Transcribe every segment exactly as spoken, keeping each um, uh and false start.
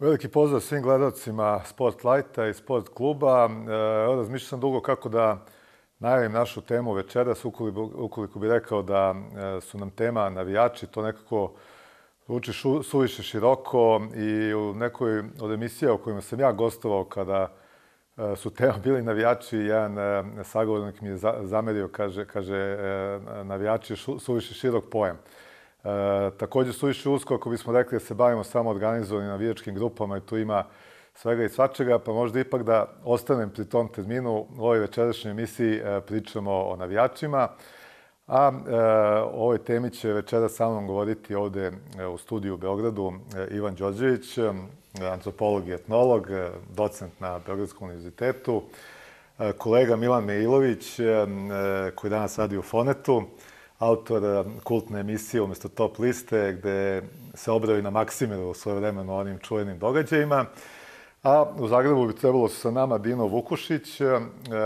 Veliki pozdrav svim gledalcima Sport Lighta i Sport kluba. Evo, razmišljam sam dugo kako da najavim našu temu večeras, ukoliko, ukoliko bi rekao da su nam tema navijači, to nekako zvuči suviše široko i u nekoj od emisija u kojima sam ja gostovao kada su tema bili navijači, jedan sagovornik mi je zamerio, kaže, kaže navijači je suviše širok pojam. E, također suviše usko ako bismo rekli da se bavimo samo organizovanim navijačkim grupama i tu ima svega i svačega, pa možda ipak da ostanem pri tom terminu u ovoj večerašnjoj emisiji e, pričamo o navijačima, a e, o ovoj temi će večera sa mnom govoriti ovde e, u studiju u Beogradu e, Ivan Đorđević, e, antropolog i etnolog, e, docent na Beogradskom univerzitetu, e, kolega Milan Meilović, e, koji danas radi u Fonetu, autor kultne emisije umjesto Top liste, gde se obravi na Maksimiru u svoje vremenu onim čuvenim događajima. A u Zagrebu bi trebalo su sa nama Dino Vukušić e,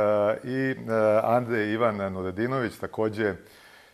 i Andrej Ivan Nuredinović, takođe e,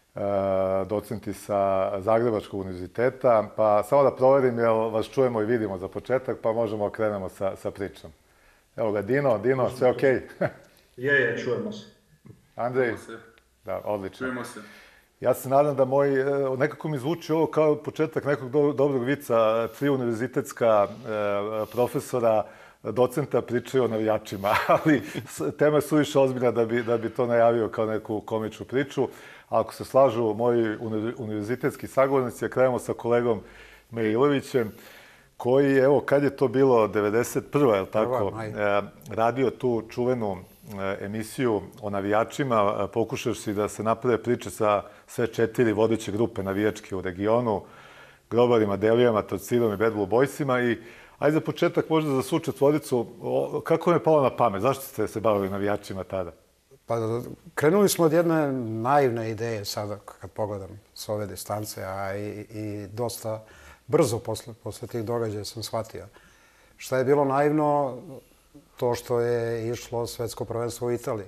docenti sa Zagrebačkog univerziteta. Pa samo da proverim, jel vas čujemo i vidimo za početak, pa možemo krenemo sa, sa pričom. Evo ga, Dino, Dino, sve okej? Okay? Je, je, čujemo se. Andrej? Da, odlično. Čujemo se. Ja se nadam da moj, nekako mi zvuči ovo kao početak nekog do, dobrog vica, tri univerzitetska e, profesora, docenta pričaju o navijačima, ali tema je suviše ozbiljna da bi, da bi to najavio kao neku komičnu priču. A ako se slažu moji univerzitetski sagovornici, ja krenemo sa kolegom Meilovićem, koji, evo, kad je to bilo, devedeset prva, je li tako, e, radio tu čuvenu emisiju o navijačima, pokušavši da se naprave priče sa sve četiri vodeće grupe navijačke u regionu, Grobarima, Delijama, Torcidom i Bad Blue Boysima. I ajde za početak, možda za svu četvoricu, kako vam je palo na pamet? Zašto ste se bavili navijačima tada? Pa krenuli smo od jedne naivne ideje sada, kad pogledam s ove distance, a i, i dosta brzo posle, posle tih događaja sam shvatio. Šta je bilo naivno? To što je išlo svetsko prvenstvo u Italiji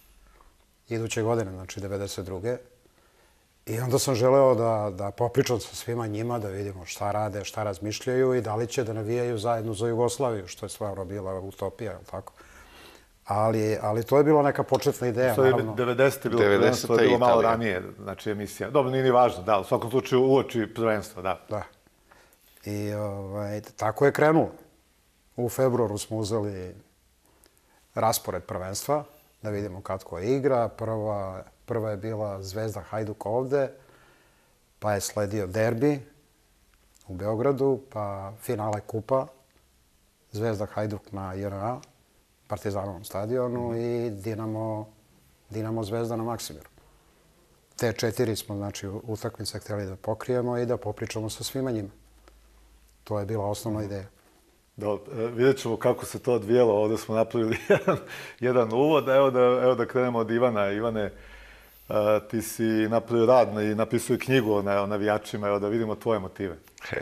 iduće godine, znači devedeset druge. I onda sam želeo da, da popričam sa svima njima, da vidimo šta rade, šta razmišljaju i da li će da navijaju zajedno za Jugoslaviju, što je stvarno bila utopija, je li tako? Ali, ali to je bila neka početna ideja, to je naravno. devedesete bilo prvenstvo, to je bilo malo ranije, znači emisija. Dobro, nije ni važno, da, u svakom slučaju uoči prvenstva, da. Da. I ovaj, tako je krenulo. U februaru smo uzeli raspored prvenstva, da vidimo kad ko igra. Prva, prva je bila Zvezda Hajduk ovde, pa je sledio derbi u Beogradu, pa finale kupa, Zvezda Hajduk na J N A, Partizanovom stadionu mm. i Dinamo, Dinamo Zvezda na Maksimiru. Te četiri smo, znači, utakmice htjeli da pokrijemo i da popričamo sa svima njima. To je bila osnovna ideja. Da, vidjet ćemo kako se to odvijelo. Ovdje smo napravili jedan, jedan uvod. Evo da, evo da krenemo od Ivana. Ivane, a, ti si napravio rad i napisao knjigu o navijačima. Evo da vidimo tvoje motive.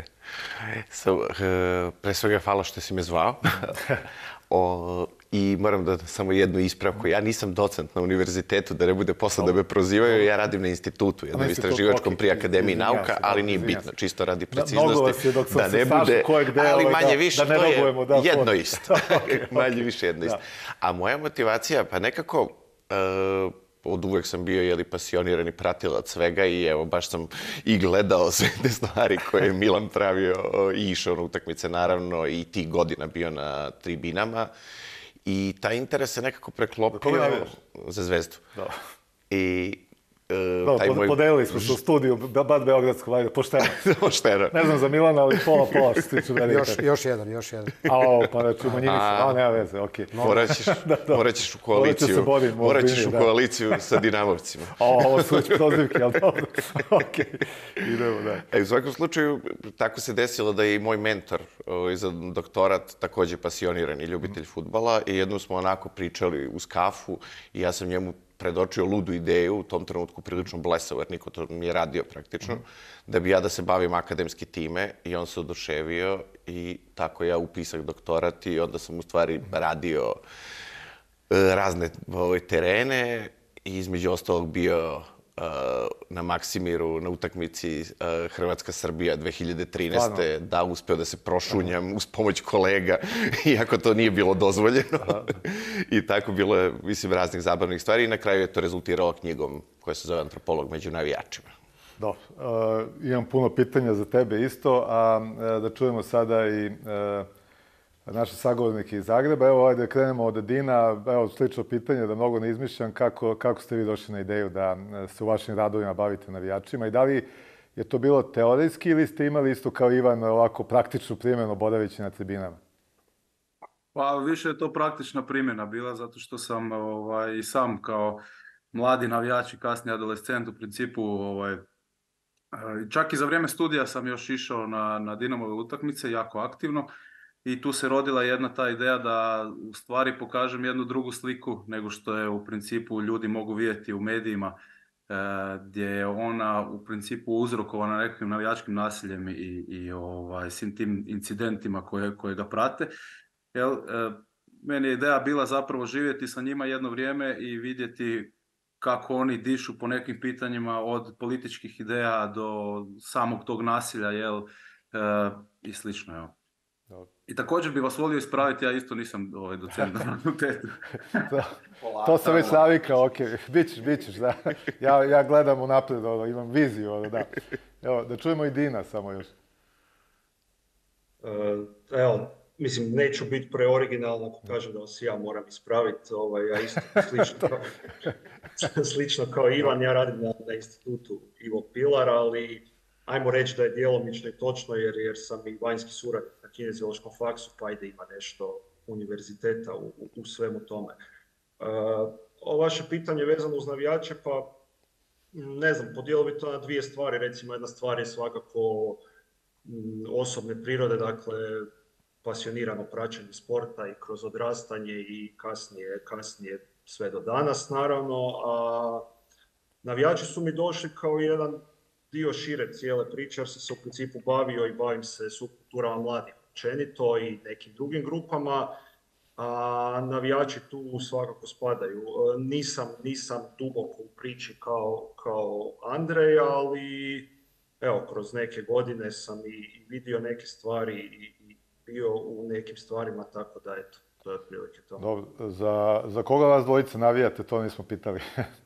So, uh, pre svega hvala što si me zvao. o, I moram da samo jednu ispravku. Ja nisam docent na univerzitetu, da ne bude posle da me prozivaju. Ja radim na institutu, jednom istraživačkom pri Akademiji nauka, ali nije bitno, čisto radi preciznosti. Da ne bude, ali manje više, to je jedno isto. Manje više jedno isto. A moja motivacija, pa nekako, od uvek sam bio jeli, pasionirani pratilac svega i evo, baš sam i gledao sve te stvari koje je Milan pravio i išao na utakmice, naravno, i tih godina bio na tribinama. I taj interes se nekako preklopio za Zvezdu. Da. I Da, taj moj... Podelili smo se u studiju, Bad Beogradsko, vajde, pošteno. Pošteno. Ne znam za Milana, ali pola, pola što se tiču meni. Još, još jedan, još jedan. A, pa da ćemo njimi se, a, nema veze, okej. Okay. Morat ćeš, da, da. Morat ćeš u koaliciju, bodim, morat ćeš u koaliciju sa Dinamovcima. A, ovo su već prozivke, ali dobro. Okej, okay. Idemo, da. E, u svakom slučaju, tako se desilo da je i moj mentor o, za doktorat također pasionirani ljubitelj mm. fudbala i jednom smo onako pričali uz kafu i ja sam njemu predočio ludu ideju, u tom trenutku prilično blesao, jer niko to nije radio praktično, mm. da bi ja da se bavim akademski time i on se oduševio i tako ja upisak doktorat i onda sam u stvari radio e, razne ove, terene i između ostalog bio na Maksimiru, na utakmici Hrvatska-Srbija dve hiljade trinaeste. Da, uspeo da se prošunjam uz pomoć kolega, iako to nije bilo dozvoljeno. I tako bilo je, mislim, raznih zabavnih stvari i na kraju je to rezultiralo knjigom koja se zove Antropolog među navijačima. Dobro. Imam puno pitanja za tebe isto, a da čujemo sada i naše sagovornike iz Zagreba. Evo, ajde krenemo od Dina. Evo, slično pitanje, da mnogo ne izmišljam. Kako, kako ste vi došli na ideju da se u vašim radovima bavite navijačima i da li je to bilo teorijski ili ste imali isto kao Ivan ovako praktičnu primjenu boravići na tribinama? Pa više je to praktična primjena bila zato što sam ovaj, i sam kao mladi navijač i kasniji adolescent u principu ovaj, čak i za vrijeme studija sam još išao na, na Dinamove utakmice jako aktivno. I tu se rodila jedna ta ideja da u stvari pokažem jednu drugu sliku nego što je u principu ljudi mogu vidjeti u medijima e, gdje je ona u principu uzrokovana nekim navijačkim nasiljem i, i ovaj, svim tim incidentima koje, koje ga prate. Jel, e, meni je ideja bila zapravo živjeti sa njima jedno vrijeme i vidjeti kako oni dišu po nekim pitanjima od političkih ideja do samog tog nasilja, jel, e, i slično, jel. I također bi vas volio ispraviti, ja isto nisam ovaj, docent na fakultetu. To sam već navikao, ok, bit ćeš, bit ćeš, da. Ja, ja gledam unaprijed, ono, imam viziju, ono, da. Evo, da čujemo i Dina samo još. Uh, evo, mislim, neću biti preoriginalno ako kažem da vas ja moram ispraviti, ovaj, ja isto slično kao, slično kao Ivan, ja radim na, na institutu Ivo Pilar, ali ajmo reći da je djelomično i točno jer, jer sam i vanjski suradnik na kineziološkom faksu, pa ajde ima nešto univerziteta u, u, u svemu tome. Uh, ovo vaše pitanje vezano uz navijače, pa ne znam, podijelio bi to na dvije stvari. Recimo, jedna stvar je svakako m, osobne prirode, dakle, pasionirano praćenje sporta i kroz odrastanje i kasnije, kasnije sve do danas, naravno. A navijači su mi došli kao jedan dio šire cijele priče, jer sam se u principu bavio i bavim se subkulturama mladih općenito i nekim drugim grupama, a navijači tu svakako spadaju. Nisam, nisam duboko u priči kao, kao Andrej, ali evo, kroz neke godine sam i vidio neke stvari i, i bio u nekim stvarima, tako da eto, to je otprilike to. Dobro, za, za koga vas dvojice navijate, to nismo pitali.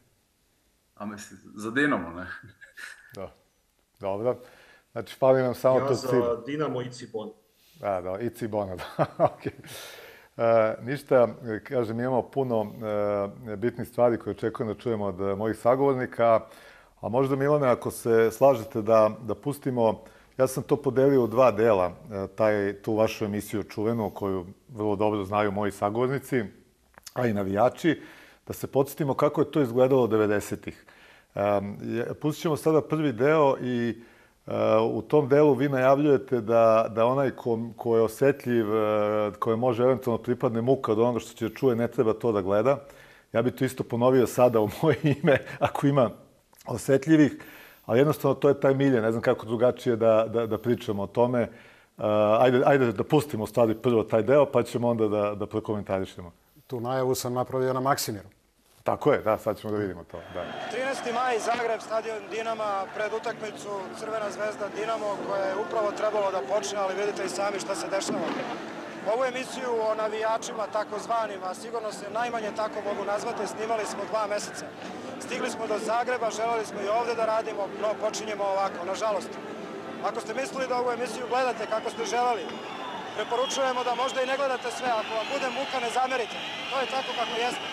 A mislim, za Dinamo, ne? Da. Dobro. Znači, fali nam samo ja to cilj. cilj. Ja za Dinamo i Cibona. Da, da, i Cibona, da. Okay. E, ništa, kažem, imamo puno e, bitnih stvari koje očekujem da čujemo od mojih sagovornika, a možda, Milane, ako se slažete da, da pustimo, ja sam to podelio u dva dela, e, taj, tu vašu emisiju čuvenu, koju vrlo dobro znaju moji sagovornici, a i navijači, da se podsjetimo kako je to izgledalo devedesetih. Um, pustit ćemo sada prvi deo i uh, u tom delu vi najavljujete da, da onaj ko, ko je osjetljiv, uh, koje može eventualno pripadne muka od onoga što će čuje, ne treba to da gleda. Ja bih to isto ponovio sada u moje ime, ako ima osjetljivih, ali jednostavno to je taj milje, ne znam kako drugačije da, da, da pričamo o tome. Uh, ajde, ajde da pustimo u stvari prvo taj deo, pa ćemo onda da, da prokomentarišemo. Tu najavu sam napravio na Maksimiru. Tako je, da, sad ćemo da vidimo to. Da. trinaesti maj, Zagreb, stadion Dinama, pred utakmicu Crvena zvezda Dinamo, koja je upravo trebalo da počne, ali vidite i sami šta se dešava. Ovu emisiju o navijačima, takozvanima, sigurno se najmanje tako mogu nazvati, snimali smo dva meseca. Stigli smo do Zagreba, želeli smo i ovdje da radimo, no počinjemo ovako, nažalost. Ako ste mislili da ovu emisiju gledate kako ste želeli, preporučujemo da možda i ne gledate sve, ako vam bude muka ne zamerite. To je tako kako jeste.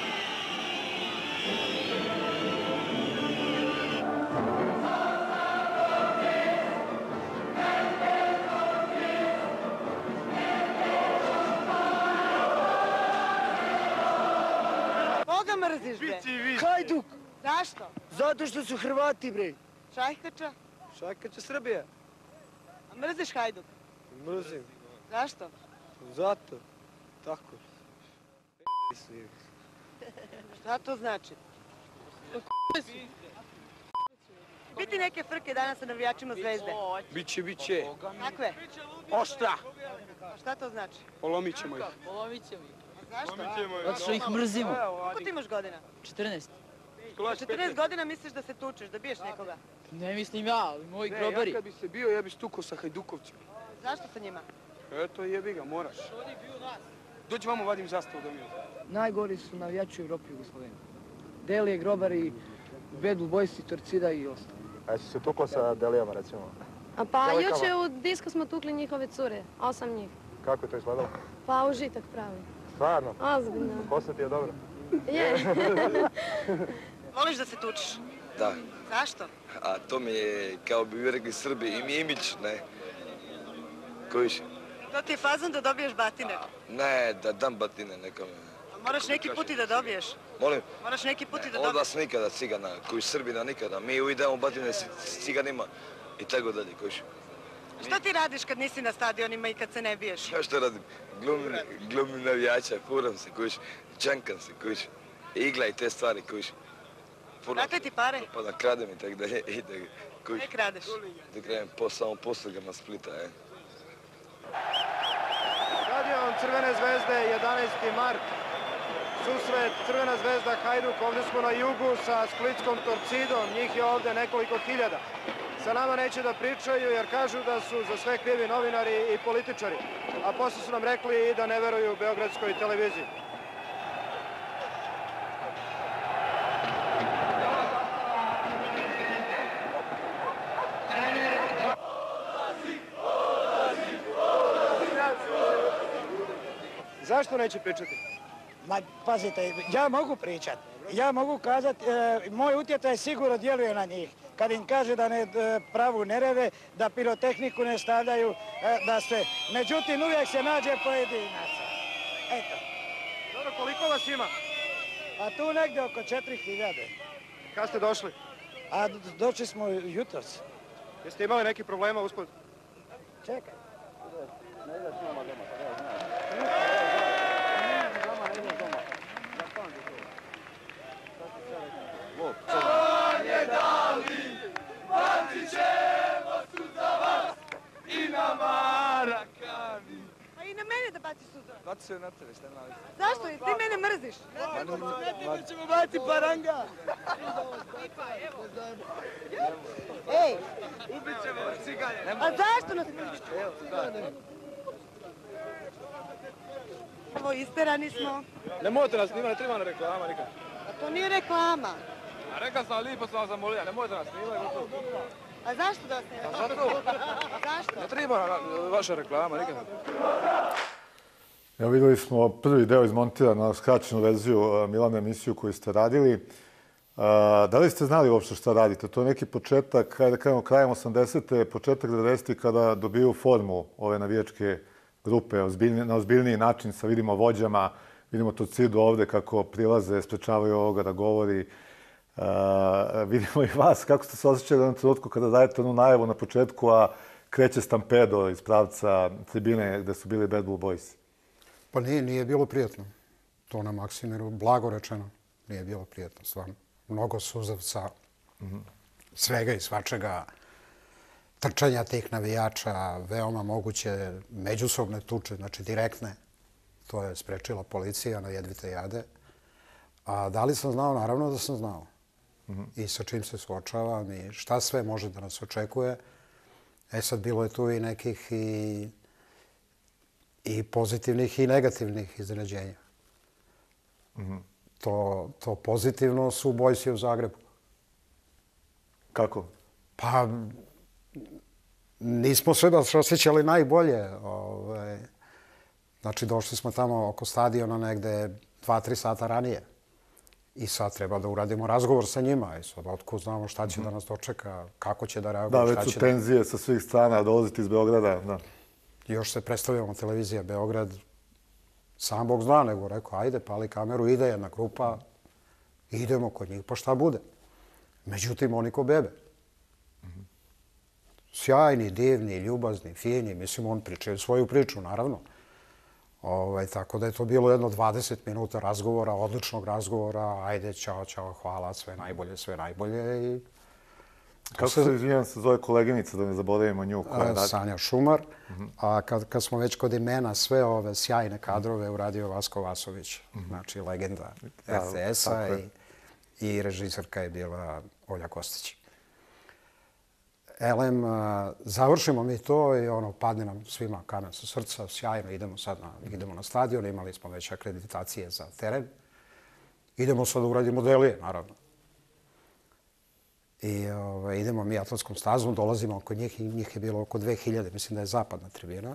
Koga mrziš, bre? Hajduk! Zašto? Zato što su Hrvati, bre. Šajkača? Šajkača Srbija. A mrziš Hajduk? Mrzim. Zašto? Zato. Tako. Šta to znači? Biti neke frke danas sa navijačima Zvezde. Biće, biće. Kakve? Oštra. A šta to znači? Polomit ćemo ih. Polomit ćemo ih. A zašto? Zato što ih mrzimo. Koliko ti imaš godina? četrnaest. četrnaest godina misliš da se tučeš, da biješ nekoga? Ne mislim ja, ali moji Ne, grobari. ja kad bi se bio, ja bi stukao sa Hajdukovcima. Zašto sa njima? Eto, jebi ga, moraš. Dođi vamo, vadim zastavu da mi je. Najgori su navijači u Evropi, Jugoslaveni. Delije, grobari, Bad Blue Boysi, Torcida i ostalo. A jesi se tukla sa Delijama, recimo? A pa Djevojkama? juče u disku smo tukli njihove cure, osam njih. Kako je to izgledalo? Pa užitak pravi. Stvarno? Ozbiljno. Posle ti je dobro? Je. Voliš da se tučeš? Da. Zašto? A to mi je, kao bi rekli Srbi, im je imidž, ne? Kojiš? To ti je fazon da dobiješ batine. Ne, da dam batine nekome. Moraš neki put i da dobiješ. Molim? Moraš neki put i da Od dobiješ. vas nikada cigana, koji Srbina nikada. Mi uvijek damo batine s s ciganima i tako dalje, kojiš. Što ti radiš kad nisi na stadionima i kad se ne biješ? Ja što radim? Glumim, glumim navijača, furam se, kojiš. Čankam se, kojiš. Igla i te stvari, kojiš. Dakle ti pare? Pa da kradem i tako dalje, i tako, kojiš. Ne kradeš? Da kradem po samo poslugama Splita, e. Stadion Crvene zvezde, jedanaesti mart. Susret Crvena zvezda Hajduk, ovdje smo na jugu sa splitskom Torcidom, njih je ovdje nekoliko hiljada. Sa nama neće da pričaju jer kažu da su za sve krivi novinari i političari, a posle su nam rekli i da ne veruju beogradskoj televiziji. Zašto neće pričati? Ma, pazite, ja mogu pričati. Ja mogu kazati, e, moj utjecaj sigurno djeluje na njih. Kad im kaže da ne e, pravu nerede, da pirotehniku ne stavljaju, e, da sve. Međutim, uvijek se nađe pojedinac. Eto. Dobro, koliko vas ima? A tu negdje oko četiri hiljade. Kad ste došli? A d- došli smo jutros. Jeste imali neki problema uspod? Čekaj. A i na mene da baci suza. Baci se na tebe, šta ima veze? Zašto? Ti mene mrziš. Na tebe ćemo bati paranga. Ej, Ubit ćemo vas, cigane. a zašto nas mrziš? Evo, isterani smo. Nemojte nas snimati, ne treba na reklama nikad. A to nije reklama. A rekao sam, lipo sam vas zamolio, nemojte nas snimati. A zašto da vas ne A zato? Zašto? Ne treba na- vaša reklama nikad. Evo videli smo prvi deo izmontiran na skraćenu verziju uh, Milana emisiju koju ste radili. Uh, da li ste znali uopšte šta radite? To je neki početak, hajde da krenemo krajem osamdesete, početak devedesetih kada dobiju formu ove navijačke grupe ozbiljni, na ozbiljniji način sa vidimo vođama, vidimo Torcidu ovde kako prilaze, sprečavaju ovoga da govori. Uh, vidimo i vas kako ste se osjećali na trenutku kada dajete onu najavu na početku, a kreće stampedo iz pravca tribine gde su bili Bad Blue Boys. Pa nije, nije bilo prijatno. To na Maksimiru, blago rečeno, nije bilo prijatno, stvarno. Mnogo suzavca, svega i svačega, trčanja tih navijača, veoma moguće međusobne tuče, znači direktne. To je sprečila policija na jedvite jade. A da li sam znao? Naravno da sam znao. I sa čim se suočavam i šta sve može da nas očekuje. E sad, bilo je tu i nekih i, i pozitivnih i negativnih iznenađenja. To, to pozitivno su Bojsi u Zagrebu. Kako? Pa, nismo sve baš osjećali najbolje. Ovaj, znači, došli smo tamo oko stadiona negde dva, tri sata ranije. I sad treba da uradimo razgovor sa njima. I sad otkud znamo šta će da nas dočeka, kako će da reaguju. Da, šta već su će tenzije da... sa svih strana, dolaziti iz Beograda. Da. Još se predstavljamo televizija Beograd. Sam Bog zna, nego rekao, ajde, pali kameru, ide jedna grupa, idemo kod njih, pa šta bude. Međutim, oni ko bebe. Sjajni, divni, ljubazni, fini, mislim, on pričaju svoju priču, naravno. Ovaj, tako da je to bilo jedno dvadeset minuta razgovora, odličnog razgovora, ajde, čao, čao, hvala, sve najbolje, sve najbolje. I... Kako se, izvinjam se, zove koleginica, da ne zaboravimo nju? Koja A, Sanja Šumar. Uh-huh. A kad, kad smo već kod imena, sve ove sjajne kadrove uradio Vasko Vasović, uh-huh. znači legenda R T S-a i, i režiserka je bila Olja Kostić. Elem, završimo mi to i ono, padne nam svima kamen sa srca, sjajno, idemo sad na, idemo na stadion, imali smo već akreditacije za teren. Idemo sad da uradimo delije, naravno. I ove, idemo mi atletskom stazom, dolazimo oko njih i njih je bilo oko dve hiljade, mislim da je zapadna tribina.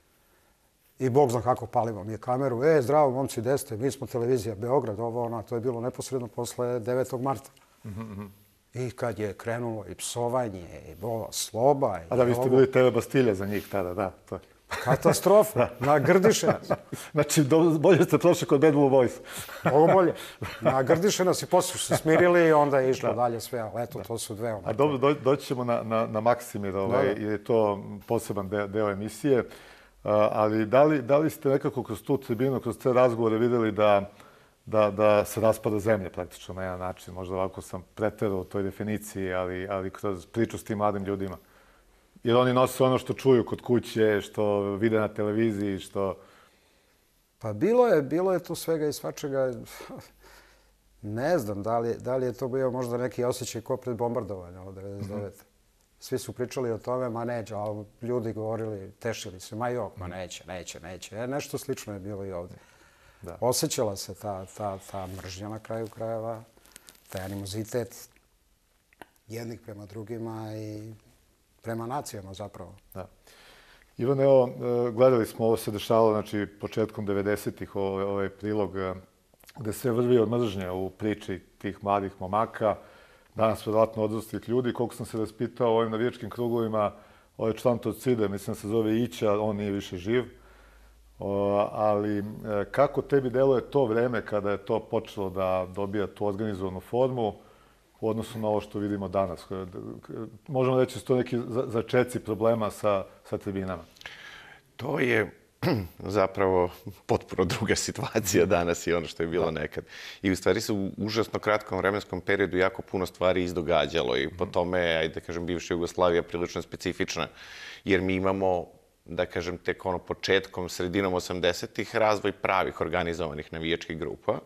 I Bog zna kako palimo mi kameru. E, zdravo, momci, gde ste? Mi smo televizija Beograd, ovo, ona, to je bilo neposredno posle devetog marta. Mm-hmm. I kad je krenulo i psovanje, i bova sloba... A da, vi ste bili T V Bastilja za njih tada, da. To je. Katastrofa, nagrdiše nas. Znači, bolje ste prošli kod Bad Blue Boys. Mnogo bolje. Nagrdiše nas i posle su se smirili i onda je išlo dalje sve, ali eto, to su dve... A dobro, doći ćemo na, na, na Maksimir, ovaj, jer je to poseban deo, deo emisije. Uh, ali da li, da li ste nekako kroz tu tribinu, kroz te razgovore videli da, da, da se raspada zemlja praktično na jedan način? Možda ovako sam preterao u toj definiciji, ali, ali kroz priču s tim mladim ljudima. Jer oni nose ono što čuju kod kuće, što vide na televiziji, što... Pa bilo je, bilo je tu svega i svačega. Ne znam da li, da li je to bio možda neki osjećaj ko pred bombardovanje od devedeset devete. Mm-hmm. Svi su pričali o tome, ma neće, ali ljudi govorili, tešili se, ma jok, ma neće, neće, neće. E, nešto slično je bilo i ovdje. Da. Osjećala se ta, ta, ta mržnja na kraju krajeva, taj animozitet jednih prema drugima i prema nacijama zapravo. Da. Ivan, evo, gledali smo, ovo se dešavalo, znači, početkom devedesetih, ovaj, ovaj prilog gde se vrvi od mržnje u priči tih mladih momaka, danas vjerojatno odraslih ljudi. Koliko sam se raspitao u ovim navijačkim krugovima, ovaj član Torcide, mislim se zove Ića, on nije više živ. O, ali kako tebi deluje to vreme kada je to počelo da dobija tu organizovanu formu u odnosu na ovo što vidimo danas? Možemo reći da su to neki začeci problema sa, sa tribinama. To je zapravo potpuno druga situacija danas i ono što je bilo nekad. I u stvari se u užasno kratkom vremenskom periodu jako puno stvari izdogađalo i po tome, ajde da kažem, bivša Jugoslavija prilično specifična, jer mi imamo, da kažem, tek ono početkom, sredinom osamdesetih razvoj pravih organizovanih navijačkih grupa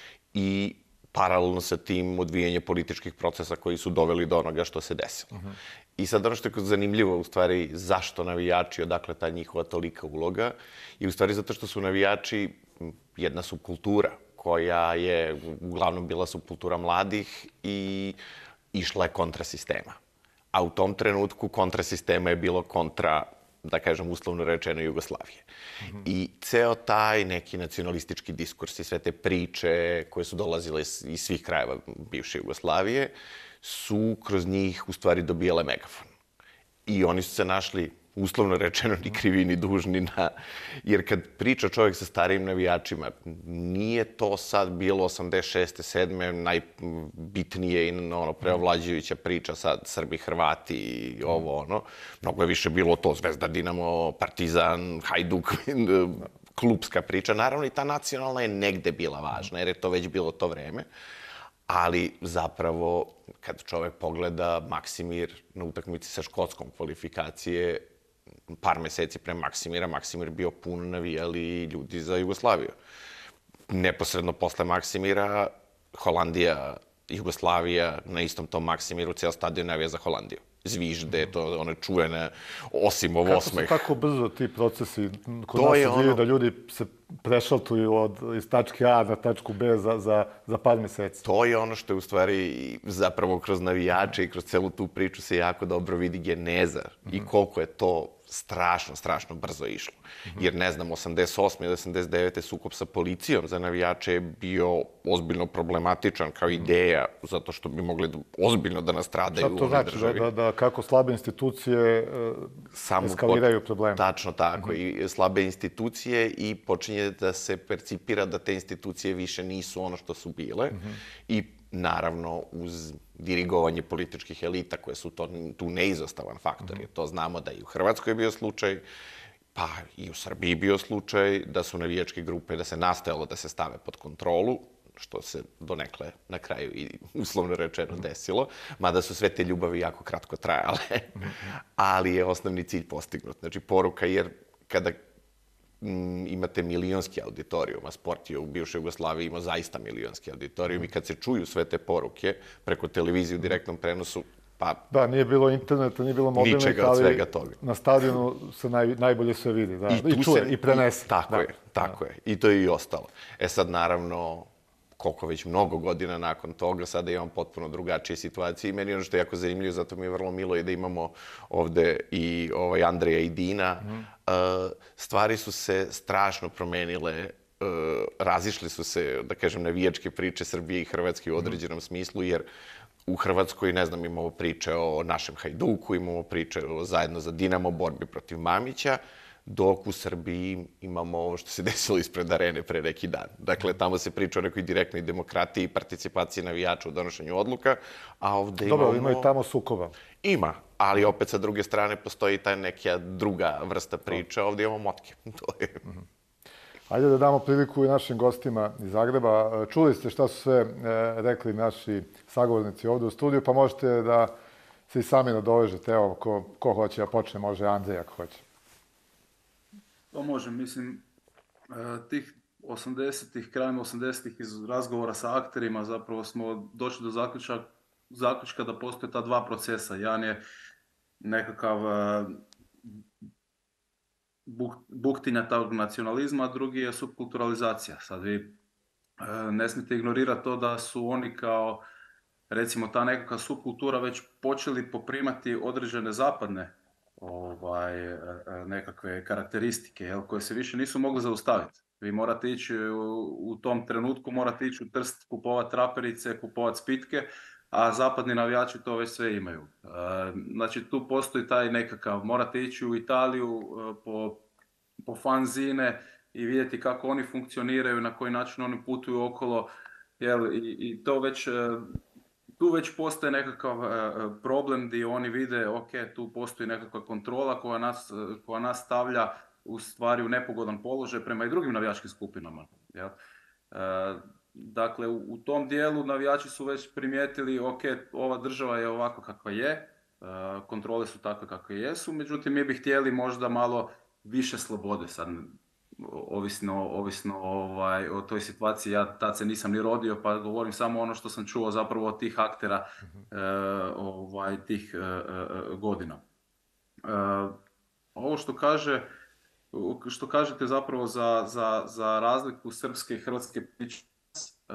i paralelno sa tim odvijanje političkih procesa koji su doveli do onoga što se desilo. Uh-huh. I sad ono što je zanimljivo, u stvari, zašto navijači, odakle ta njihova tolika uloga, i u stvari zato što su navijači jedna subkultura koja je uglavnom bila subkultura mladih i išla je kontra sistema. A u tom trenutku kontra sistema je bilo kontra, da kažem, uslovno rečeno, Jugoslavije. Mm-hmm. I ceo taj neki nacionalistički diskurs i sve te priče koje su dolazile iz svih krajeva bivše Jugoslavije su kroz njih u stvari dobijale megafon. I oni su se našli, uslovno rečeno, ni krivi ni dužni na... Jer kad priča čovjek sa starijim navijačima, nije to sad bilo osamdeset šeste sedme najbitnije i ono, preovlađujuća priča sad Srbi, Hrvati i ovo ono. Mnogo je više bilo to Zvezda, Dinamo, Partizan, Hajduk, klupska priča. Naravno i ta nacionalna je negde bila važna, jer je to već bilo to vreme. Ali zapravo, kad čovjek pogleda Maksimir na utakmici sa Škotskom kvalifikacije, par meseci pre Maksimira, Maksimir bio pun navijali ljudi za Jugoslaviju. Neposredno posle Maksimira, Holandija, Jugoslavija, na istom tom Maksimiru, cijel stadion navija za Holandiju. Zvižde, to one čuvene, osim ovo osmeh. Kako su tako brzo ti procesi kod nas se ono... da ljudi se prešaltuju od, iz tačke A na tačku B za, za, za par mjeseci? To je ono što je u stvari zapravo kroz navijače i kroz celu tu priču se jako dobro vidi geneza mm-hmm. i koliko je to strašno, strašno brzo išlo. Mm-hmm. Jer, ne znam, osamdeset osme ili osamdeset devete sukob sa policijom za navijače je bio ozbiljno problematičan kao ideja, zato što bi mogli da, ozbiljno da nastradaju u ovoj državi. Šta to znači? Da, da kako slabe institucije uh, eskaliraju pot, probleme? Tačno tako. Mm-hmm. I slabe institucije i počinje da se percipira da te institucije više nisu ono što su bile. Mm-hmm. I naravno, uz dirigovanje političkih elita koje su to, tu neizostavan faktor. Jer to znamo da i u Hrvatskoj je bio slučaj, pa i u Srbiji bio slučaj, da su navijačke grupe, da se nastojalo da se stave pod kontrolu, što se donekle na kraju i uslovno rečeno desilo, mada su sve te ljubavi jako kratko trajale, ali je osnovni cilj postignut. Znači, poruka, jer kada m, imate milionski auditorijum, a sport je u bivšoj Jugoslaviji imao zaista milionski auditorijum i kad se čuju sve te poruke preko televizije u direktnom prenosu, pa... Da, nije bilo interneta, nije bilo mobilnih, ničega od svega toga. Na stadionu se naj, najbolje sve vidi, da. I, I čuje, se, i prenese. I, tako da. je, tako da. je. I to je i ostalo. E sad, naravno, koliko već mnogo godina nakon toga, sada imam potpuno drugačije situacije i meni ono što je jako zanimljivo, zato mi je vrlo milo i da imamo ovde i ovaj, Andreja i Dina. Mm. Uh, stvari su se strašno promenile, uh, razišli su se, da kažem, navijačke priče Srbije i Hrvatske u određenom mm. smislu, jer u Hrvatskoj, ne znam, imamo priče o našem Hajduku, imamo priče o zajedno za Dinamo, borbi protiv Mamića, dok u Srbiji imamo ovo što se desilo ispred arene pre neki dan. Dakle, tamo se priča o nekoj direktnoj demokratiji i participaciji navijača u donošenju odluka, a ovde imamo... Dobro, ima i tamo sukoba. Ima, ali opet sa druge strane postoji ta neka druga vrsta priča, ovde imamo motke. To je... Ajde da damo priliku i našim gostima iz Zagreba. Čuli ste šta su sve rekli naši sagovornici ovde u studiju, pa možete da se i sami nadovežete. Evo, ko, ko hoće, a počne, može Andrej ako hoće. To može, mislim, tih osamdesetih, krajem osamdesetih iz razgovora sa akterima zapravo smo došli do zaključka, zaključka da postoje ta dva procesa. Jedan je nekakav buk, buktinja tog nacionalizma, a drugi je subkulturalizacija. Sad vi ne smijete ignorirati to da su oni kao, recimo, ta nekakva subkultura već počeli poprimati određene zapadne ovaj, nekakve karakteristike, jel, koje se više nisu mogli zaustaviti. Vi morate ići u, u tom trenutku, morate ići u Trst, kupovati traperice, kupovati spitke, a zapadni navijači to već sve imaju. E, znači tu postoji taj nekakav, morate ići u Italiju e, po, po fanzine i vidjeti kako oni funkcioniraju, na koji način oni putuju okolo, jel, i, i to već... E, Tu već postoje nekakav problem gdje oni vide, ok, tu postoji nekakva kontrola koja nas, koja nas stavlja u stvari u nepogodan položaj prema i drugim navijačkim skupinama. Jel? E, dakle, u, u tom dijelu navijači su već primijetili, ok, ova država je ovako kakva je, e, kontrole su takve kakve jesu, međutim mi bi htjeli možda malo više slobode. Sad, ovisno, ovisno ovaj, o toj situaciji, ja tad se nisam ni rodio, pa govorim samo ono što sam čuo zapravo od tih aktera uh-huh. e, ovaj, tih e, godina. E, ovo što kaže, što kažete zapravo za, za, za razliku srpske i hrvatske priče, e,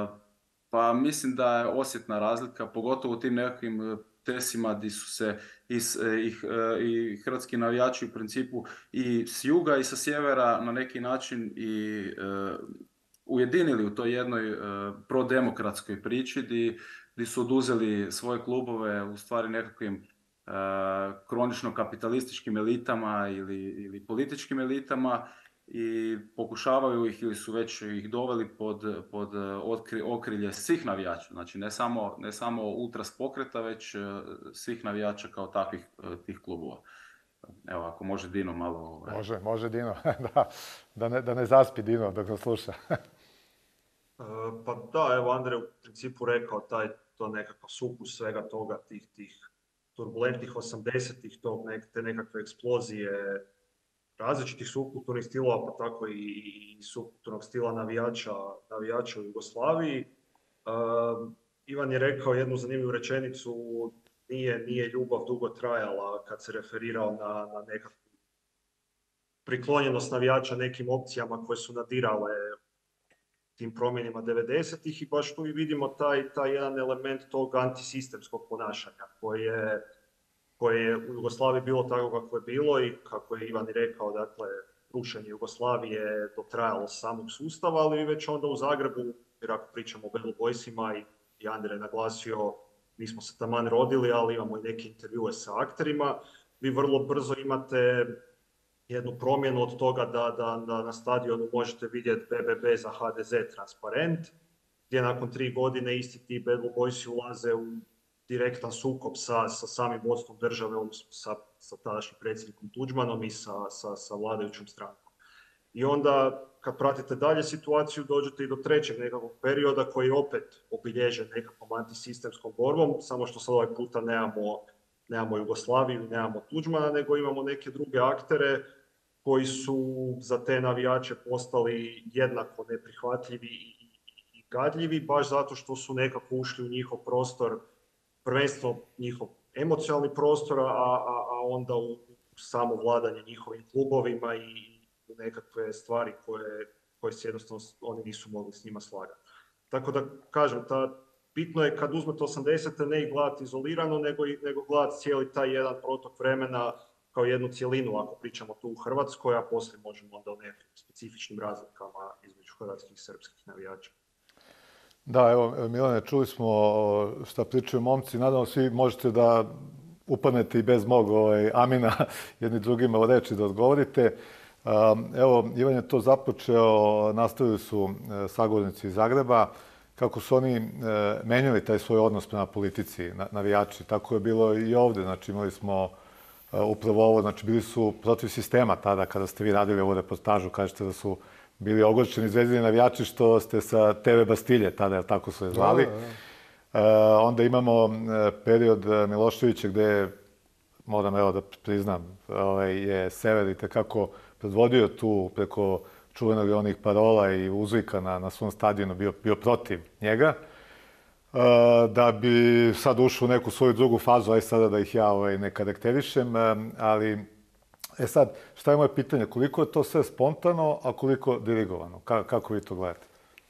pa mislim da je osjetna razlika, pogotovo u tim nekakvim tesima gdje su se i, i, i hrvatski navijači u principu i s juga i sa sjevera na neki način i uh, ujedinili u toj jednoj uh, prodemokratskoj priči gdje, gdje su oduzeli svoje klubove u stvari nekakvim uh, kronično kapitalističkim elitama ili, ili političkim elitama i pokušavaju ih ili su već ih doveli pod, pod okrilje svih navijača, znači ne samo, ne samo ultras pokreta, već svih navijača kao takvih tih klubova. Evo, ako može Dino malo... Može, može Dino, da, da, ne, da ne zaspi Dino dok nas sluša. Pa da, evo Andrej u principu rekao taj, to nekakav sukus svega toga, tih, tih turbulentnih osamdesetih, tog nek, te nekakve eksplozije različitih subkulturnih stilova, pa tako i, i subkulturnog stila navijača, navijača u Jugoslaviji. Uh, Ivan je rekao jednu zanimljivu rečenicu, nije, nije ljubav dugo trajala, kad se referirao na, na nekakvu priklonjenost navijača nekim opcijama koje su nadirale tim promjenima devedesetih i baš tu i vidimo taj, taj jedan element tog antisistemskog ponašanja koje je koje je u Jugoslaviji bilo tako kako je bilo i kako je Ivan i rekao, dakle, rušenje Jugoslavije je dotrajalo samog sustava, ali već onda u Zagrebu, jer ako pričamo o Bad Blue Boysima i Andrej naglasio, nismo se taman rodili, ali imamo i neke intervjue sa akterima, vi vrlo brzo imate jednu promjenu od toga da, da, da na stadionu možete vidjeti B B B za H D Z transparent, gdje nakon tri godine isti ti Bad Blue Boysi ulaze u direktan sukob sa, sa samim vodstvom države, sa, sa tadašnjim predsjednikom Tuđmanom i sa, sa, sa vladajućom strankom. I onda, kad pratite dalje situaciju, dođete i do trećeg nekakvog perioda koji je opet obilježen nekakvom antisistemskom borbom, samo što sad ovaj puta nemamo, nemamo Jugoslaviju, nemamo Tuđmana, nego imamo neke druge aktere koji su za te navijače postali jednako neprihvatljivi i, i gadljivi, baš zato što su nekako ušli u njihov prostor, prvenstveno njihov emocionalni prostor, a, a, a onda u samo vladanje njihovim klubovima i u nekakve stvari koje, koje se jednostavno oni nisu mogli s njima slagati. Tako da, kažem, ta, bitno je kad uzmete osamdesete ne i gledati izolirano, nego, nego gledati cijeli taj jedan protok vremena kao jednu cjelinu, ako pričamo tu u Hrvatskoj, a poslije možemo onda o nekim specifičnim razlikama između hrvatskih i srpskih navijača. Da, evo, Milane, čuli smo šta pričaju momci. Nadamo svi možete da upadnete i bez mog ovaj, amina jedni drugima o reči da odgovorite. Evo, Ivan je to započeo, nastavili su sagovornici iz Zagreba, kako su oni menjali taj svoj odnos prema politici, navijači. Tako je bilo i ovde. Znači, imali smo upravo ovo, znači bili su protiv sistema tada kada ste vi radili ovu reportažu, kažete da su bili ogorčeni zvezdini navijači što ste sa te ve Bastilje, tada je tako su je zvali. Onda imamo period Miloševića gde, moram evo da priznam, je Sever i tekako predvodio tu preko čuvenog onih parola i uzvika na, na svom stadionu bio, bio protiv njega. Da bi sad ušao u neku svoju drugu fazu, aj sada da ih ja ovaj, ne karakterišem, ali e sad, šta je moje pitanje? Koliko je to sve spontano, a koliko dirigovano? Ka, kako vi to gledate?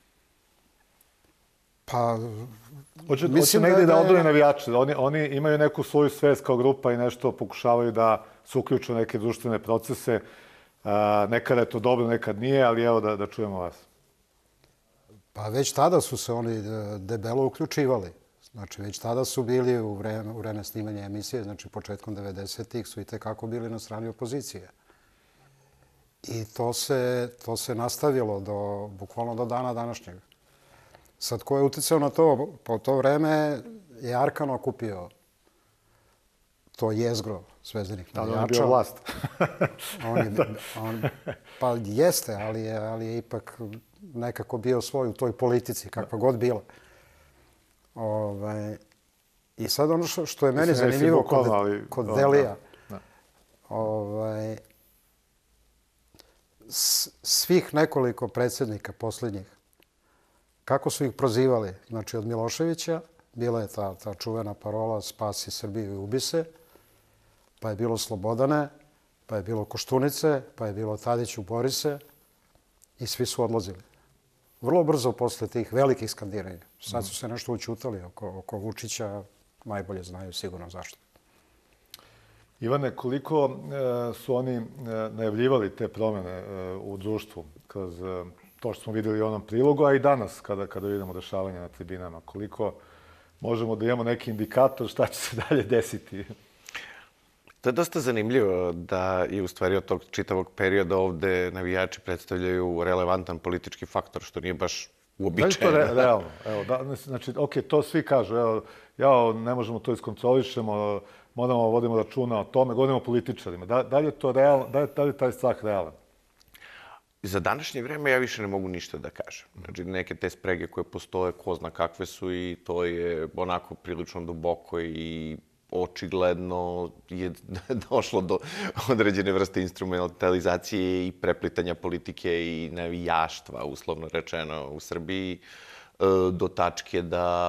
Pa, Hoće, hoće negdje da, da odbrane navijače. Oni, oni imaju neku svoju svest kao grupa i nešto pokušavaju da se uključu u neke društvene procese. Nekada je to dobro, nekad nije, ali evo da, da čujemo vas. Pa već tada su se oni debelo uključivali. Znači, već tada su bili u vreme, u vreme snimanja emisije, znači početkom devedesetih su i tekako bili na strani opozicije. I to se, to se nastavilo do, bukvalno do dana današnjeg. Sad, ko je uticao na to? Po to vreme je Arkan okupio to jezgro zvezdanih navijača. Da, on je bio vlast. on je, on, pa jeste, ali je, ali je ipak nekako bio svoj u toj politici, kakva god bila. Ovaj, I sad ono što, što je meni Mislim, zanimljivo bukvalno, kod, ali, kod da, Delija, da, da. Ovaj, s, svih nekoliko predsjednika posljednjih, kako su ih prozivali? Znači, od Miloševića bila je ta, ta čuvena parola spasi Srbiju i ubi se, pa je bilo Slobodane, pa je bilo Koštunice, pa je bilo Tadiću Borise i svi su odlazili. Vrlo brzo posle tih velikih skandiranja. Sad su se nešto učutali oko, oko Vučića, najbolje znaju sigurno zašto. Ivane, koliko e, su oni e, najavljivali te promjene e, u društvu kroz e, to što smo vidjeli u onom prilogu, a i danas kada, kada vidimo dešavanja na tribinama? Koliko možemo da imamo neki indikator šta će se dalje desiti? To je dosta zanimljivo da je u stvari od tog čitavog perioda ovde navijači predstavljaju relevantan politički faktor, što nije baš uobičajeno. Da je to re, realno. Evo, da, znači, ok, to svi kažu. Evo, ja, ne možemo to iskontrolišemo, moramo vodimo računa o tome, govorimo o političarima. Da, da li je to realno, da li, da li je taj strah realan? Za današnje vreme ja više ne mogu ništa da kažem. Znači, neke te sprege koje postoje, ko zna kakve su i to je onako prilično duboko i očigledno je došlo do određene vrste instrumentalizacije i preplitanja politike i navijaštva, uslovno rečeno, u Srbiji, do tačke da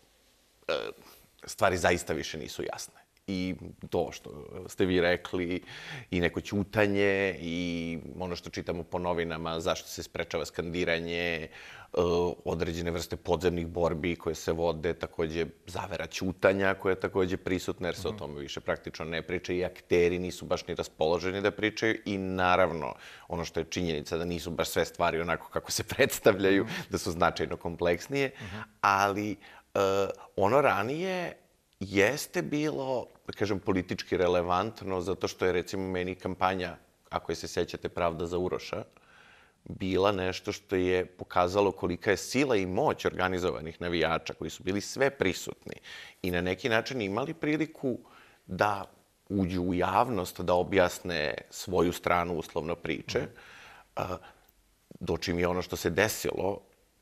stvari zaista više nisu jasne. I to što ste vi rekli, i neko ćutanje, i ono što čitamo po novinama, zašto se sprečava skandiranje, određene vrste podzemnih borbi koje se vode, takođe zavera ćutanja koja je takođe prisutna, jer se o tome više praktično ne priča i akteri nisu baš ni raspoloženi da pričaju i naravno ono što je činjenica da nisu baš sve stvari onako kako se predstavljaju, da su značajno kompleksnije, ali ono ranije jeste bilo, da kažem, politički relevantno zato što je, recimo, meni kampanja, ako je se sećate, Pravda za Uroša, bila nešto što je pokazalo kolika je sila i moć organizovanih navijača koji su bili sve prisutni i na neki način imali priliku da uđu u javnost, da objasne svoju stranu uslovno priče. Dočim je ono što se desilo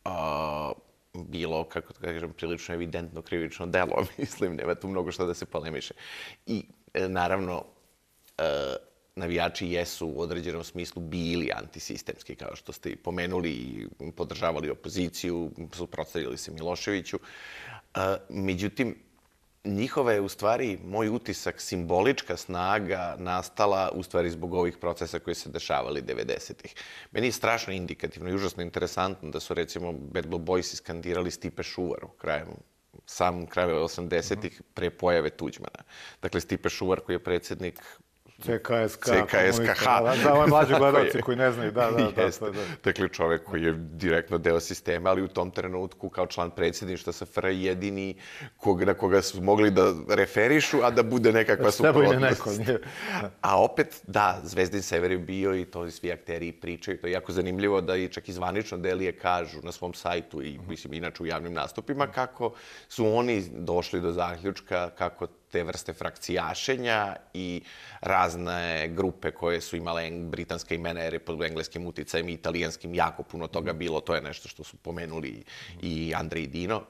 bilo, kako da kažem, prilično evidentno krivično delo, mislim, nema tu mnogo što da se polemiše. I, naravno, navijači jesu u određenom smislu bili antisistemski, kao što ste i pomenuli, podržavali opoziciju, suprotstavili se Miloševiću. Međutim, njihova je, u stvari, moj utisak, simbolička snaga nastala, u stvari, zbog ovih procesa koji se dešavali devedesetih. Meni je strašno indikativno i užasno interesantno da su, recimo, Bad Blue Boysi skandirali Stipe Šuvaru krajem sam kraj osamdesetih pre pojave Tuđmana. Dakle, Stipe Šuvar koji je predsjednik C K S K. C K S K H. Da, ovo je mlađi gledalci koji ne znaju. Da, da, da. Dakle, čovek koji je direktno deo sistema, ali u tom trenutku kao član predsjedništva S F R jedini na koga su mogli da referišu, a da bude nekakva suprotnost. A opet, da, Zvezdin Sever je bio i to svi akteri pričaju. To je jako zanimljivo da i čak i zvanično Delije kažu na svom sajtu i, mislim, inače u javnim nastupima kako su oni došli do zaključka kako te vrste frakcijašenja i razne grupe koje su imale britanska imena jer je pod engleskim uticajem i italijanskim jako puno toga bilo, to je nešto što su pomenuli i Andrej i Dino,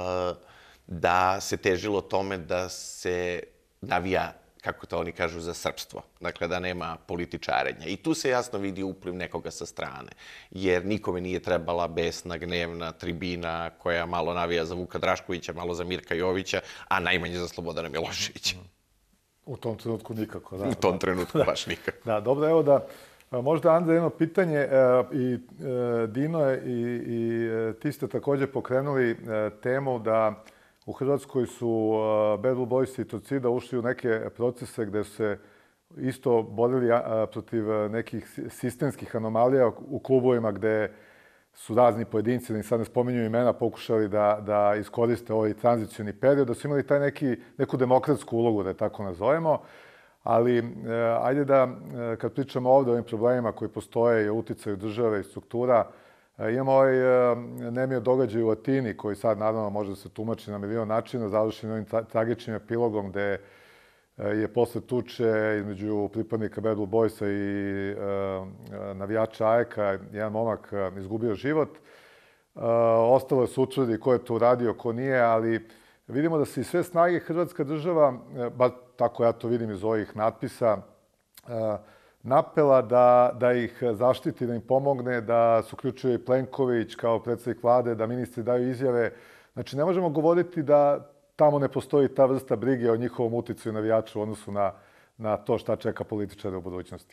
da se težilo tome da se navija, kako to oni kažu, za srpstvo. Dakle, da nema političarenja. I tu se jasno vidi upliv nekoga sa strane. Jer nikome nije trebala besna, gnevna tribina koja malo navija za Vuka Draškovića, malo za Mirka Jovića, a najmanje za Slobodana Miloševića. U tom trenutku nikako, da. U tom trenutku baš nikako. Da, dobro, evo da, možda Andrej jedno pitanje, i Dino i ti ste također pokrenuli temu da u Hrvatskoj su Bad Blue Boysi i Torcida ušli u neke procese gde su se isto borili protiv nekih sistemskih anomalija u klubovima gde su razni pojedinci, da im sad ne spominju imena, pokušali da, da iskoriste ovaj tranzicioni period, da su imali taj neki, neku demokratsku ulogu, da je tako nazovemo. Ali, e, ajde da, e, kad pričamo ovde o ovim problemima koji postoje i o uticaju države i struktura, e, imamo ovaj e, nemio događaj u Atini, koji sad, naravno, može da se tumači na milion načina, završen ovim tra tragičnim epilogom, gde je posle tuče između pripadnika Bad Blue Boysa i e, navijača A E K-a jedan momak izgubio život. E, ostalo se utvrdi ko je to uradio, ko nije, ali vidimo da se i sve snage Hrvatska država, bar tako ja to vidim iz ovih natpisa, e, napela da, da ih zaštiti, da im pomogne, da su uključuje i Plenković kao predsjednik vlade, da ministri daju izjave. Znači, ne možemo govoriti da tamo ne postoji ta vrsta brige o njihovom uticaju navijača u odnosu na, na to šta čeka političare u budućnosti.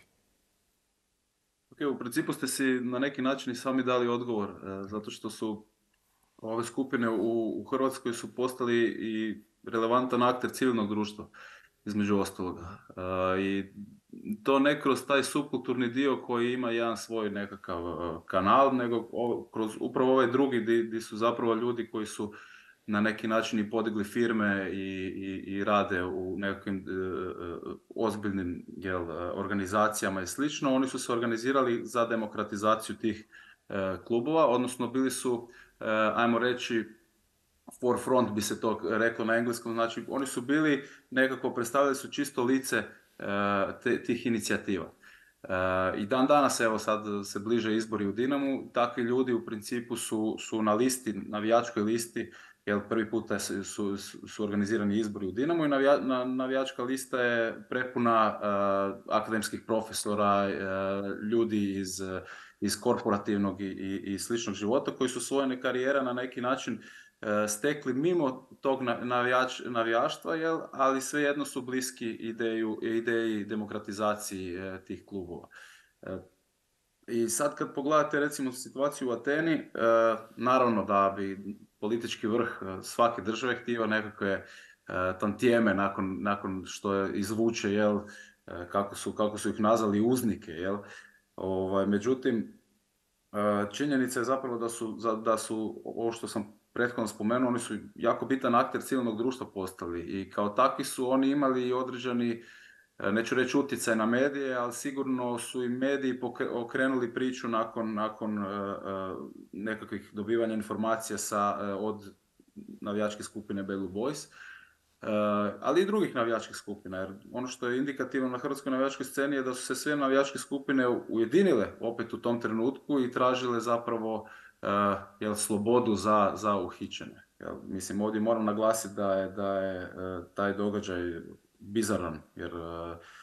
Ok, u principu ste si na neki način i sami dali odgovor, zato što su ove skupine u, u Hrvatskoj su postali i relevantan akter civilnog društva, između ostaloga. I to ne kroz taj subkulturni dio koji ima jedan svoj nekakav kanal, nego kroz upravo ovaj drugi gdje su zapravo ljudi koji su na neki način i podigli firme i, i, i rade u nekakvim uh, ozbiljnim jel, organizacijama i slično. Oni su se organizirali za demokratizaciju tih uh, klubova, odnosno bili su, uh, ajmo reći, forefront bi se to reklo na engleskom, znači oni su bili nekako, predstavljali su čisto lice uh, te, tih inicijativa. Uh, I dan danas, evo sad se bliže izbori u Dinamu, takvi ljudi u principu su, su na listi, navijačkoj listi, jer prvi puta su, su, su organizirani izbori u Dinamu i navija, na, navijačka lista je prepuna uh, akademskih profesora, uh, ljudi iz, iz korporativnog i, i, i sličnog života koji su svoje karijere na neki način uh, stekli mimo tog navijač, navijaštva, jel, ali svejedno su bliski ideju, ideji demokratizaciji uh, tih klubova. Uh, I sad kad pogledate recimo situaciju u Ateni, uh, naravno da bi politički vrh svake države htio nekakve uh, tantijeme nakon, nakon što je izvuče, jel, uh, kako, su, kako su ih nazvali uznike, jel. Ovaj, međutim, uh, činjenica je zapravo da su, da su, ovo što sam prethodno spomenuo, oni su jako bitan akter civilnog društva postali i kao takvi su oni imali određeni, neću reći utjecaj na medije, ali sigurno su i mediji okrenuli priču nakon, nakon uh, uh, nekakvih dobivanja informacija sa, uh, od navijačke skupine Bad Blue Boys, uh, ali i drugih navijačkih skupina. Jer ono što je indikativno na hrvatskoj navijačkoj sceni je da su se sve navijačke skupine ujedinile opet u tom trenutku i tražile zapravo uh, jel, slobodu za, za uhićene. Jel, mislim, ovdje moram naglasiti da je, da je uh, taj događaj bizaran, jer uh,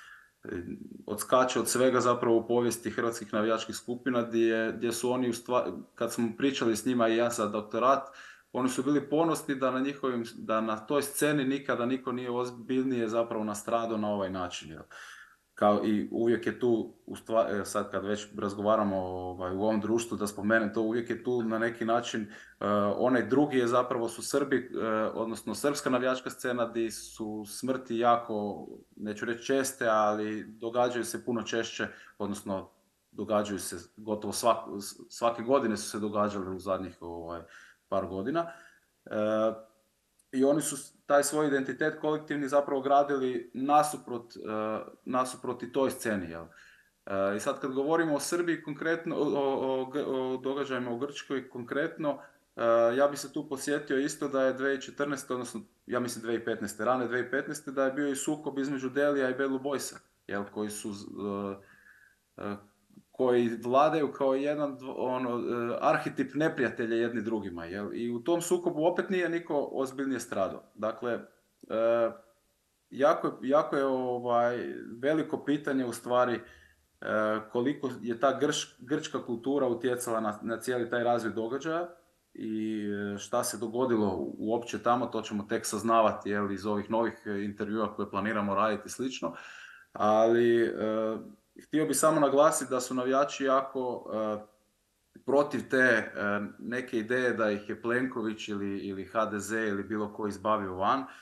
odskače od svega zapravo u povijesti hrvatskih navijačkih skupina gdje, gdje su oni, ustvari, kad smo pričali s njima i ja za doktorat, oni su bili ponosni da na, njihovim, da na toj sceni nikada niko nije ozbiljnije zapravo nastradao na ovaj način. Jel? Kao i uvijek je tu, ustvari, sad kad već razgovaramo ovaj, u ovom društvu, da spomenem to, uvijek je tu na neki način, uh, onaj drugi je zapravo su Srbi, uh, odnosno srpska navijačka scena gdje su smrti jako, neću reći česte, ali događaju se puno češće, odnosno događaju se gotovo svak, svake godine su se događale u zadnjih ovaj, par godina. Uh, I oni su taj svoj identitet kolektivni zapravo gradili nasuprot, uh, nasuprot i toj sceni. Jel? Uh, I sad kad govorimo o Srbiji konkretno, o, o, o događajima u Grčkoj konkretno, uh, ja bih se tu posjetio isto da je dvije tisuće četrnaeste. odnosno ja mislim dvije tisuće petnaeste. rane dvije tisuće petnaeste. da je bio i sukob između Delija i Bad Blue Boysa, jel? Koji su uh, uh, koji vladaju kao jedan ono, arhetip neprijatelja jedni drugima. Jel? I u tom sukobu opet nije niko ozbiljnije stradao. Dakle, e, jako, jako je ovaj, veliko pitanje u stvari e, koliko je ta grš, grčka kultura utjecala na, na cijeli taj razvoj događaja i šta se dogodilo uopće tamo, to ćemo tek saznavati jel, iz ovih novih intervjua koje planiramo raditi i slično. Ali e, htio bih samo naglasiti da su navijači jako uh, protiv te uh, neke ideje da ih je Plenković ili, ili ha de ze ili bilo ko izbavio van uh,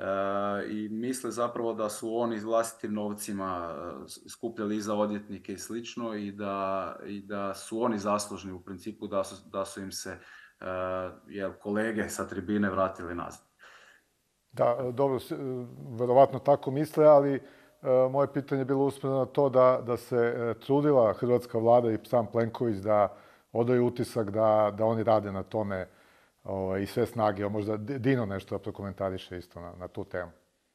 i misle zapravo da su oni vlastitim novcima uh, skupljali i za odvjetnike i slično i da, i da su oni zaslužni u principu da su, da su im se uh, jel, kolege sa tribine vratili nazad. Da, dobro, verovatno tako misle, ali moje pitanje je bilo usmjereno na to da, da se trudila hrvatska vlada i sam Plenković da odaju utisak da, da oni rade na tome o, i sve snage. Možda Dino nešto da prokomentariše isto na, na tu temu.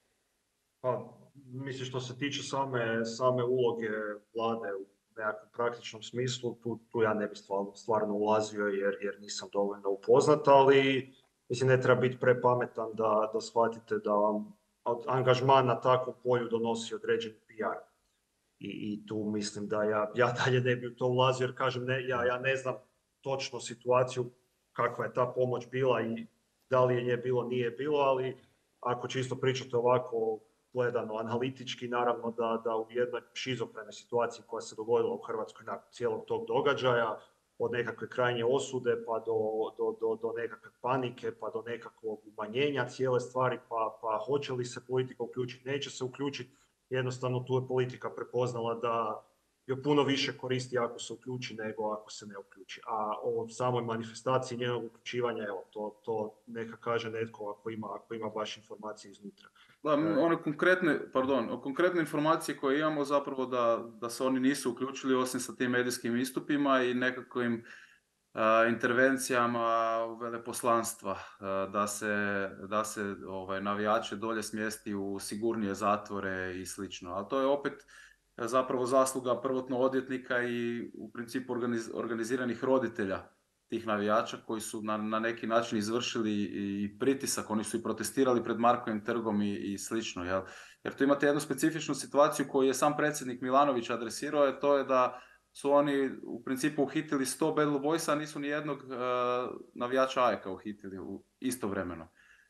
Pa, mislim što se tiče same, same uloge vlade u nekakvom praktičnom smislu, tu, tu ja ne bi stvarno, stvarno ulazio jer, jer nisam dovoljno upoznat, ali mislim ne treba biti prepametan da, da shvatite da vam angažman na takvom polju donosi određeni P R. I, i tu mislim da ja, ja dalje ne bi u to ulazio jer kažem, ne, ja, ja ne znam točno situaciju kakva je ta pomoć bila i da li je nje bilo, nije bilo, ali ako čisto pričate ovako gledano analitički, naravno da, da u jednoj šizofrenoj situaciji koja se dogodila u Hrvatskoj nakon cijelog tog događaja, od nekakve krajnje osude pa do, do, do, do nekakve panike, pa do nekakvog umanjenja cijele stvari, pa, pa hoće li se politika uključiti, neće se uključiti. Jednostavno tu je politika prepoznala da joj puno više koristi ako se uključi nego ako se ne uključi. A o samoj manifestaciji njenog uključivanja, evo, to, to neka kaže netko ako ima, ako ima baš informacije iznutra. Da, one konkretne, pardon, konkretne informacije koje imamo zapravo da, da se oni nisu uključili osim sa tim medijskim istupima i nekakvim a, intervencijama veleposlanstva, a, da se, da se ovaj, navijače dolje smjesti u sigurnije zatvore i slično. Ali to je opet zapravo zasluga prvotno odvjetnika i u principu organiz, organiziranih roditelja tih navijača koji su na, na neki način izvršili i pritisak, oni su i protestirali pred Markovim trgom i, i slično. Jel? Jer tu imate jednu specifičnu situaciju koju je sam predsjednik Milanović adresirao, je to je da su oni u principu uhitili sto Bad Blue Boysa, a nisu ni jednog uh, navijača A E K-a uhitili u istovremeno.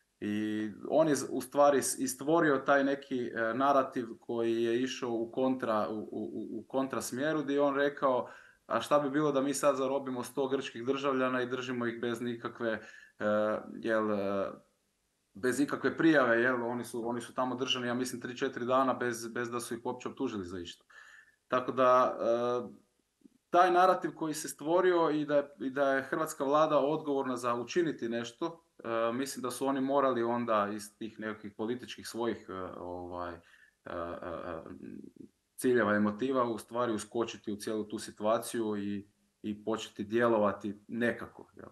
I on je u stvari i stvorio taj neki uh, narativ koji je išao u kontra, u, u, u kontra smjeru, gdje je on rekao a šta bi bilo da mi sad zarobimo sto grčkih državljana i držimo ih bez nikakve, uh, jel, uh, bez ikakve prijave, jel, oni su, oni su tamo držani, ja mislim, tri četiri dana bez, bez da su ih uopće optužili za išta. Tako da, uh, taj narativ koji se stvorio i da, i da je hrvatska vlada odgovorna za učiniti nešto, uh, mislim da su oni morali onda iz tih nekakvih političkih svojih uh, ovaj, uh, uh, ciljeva i motiva u stvari uskočiti u cijelu tu situaciju i, i početi djelovati nekako. Jel?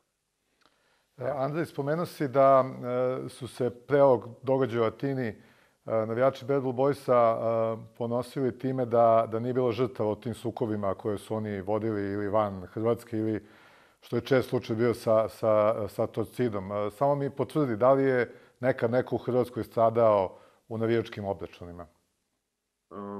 Andrej, spomenuo si da e, su se pre ovog događaja u Atini e, navijači Bad Blue Boysa e, ponosili time da, da nije bilo žrtava u tim sukobima koje su oni vodili ili van Hrvatske ili što je čest slučaj bio sa, sa, sa Torcidom. E, samo mi potvrdi, da li je nekad neko u Hrvatskoj stradao u navijačkim obračunima? E,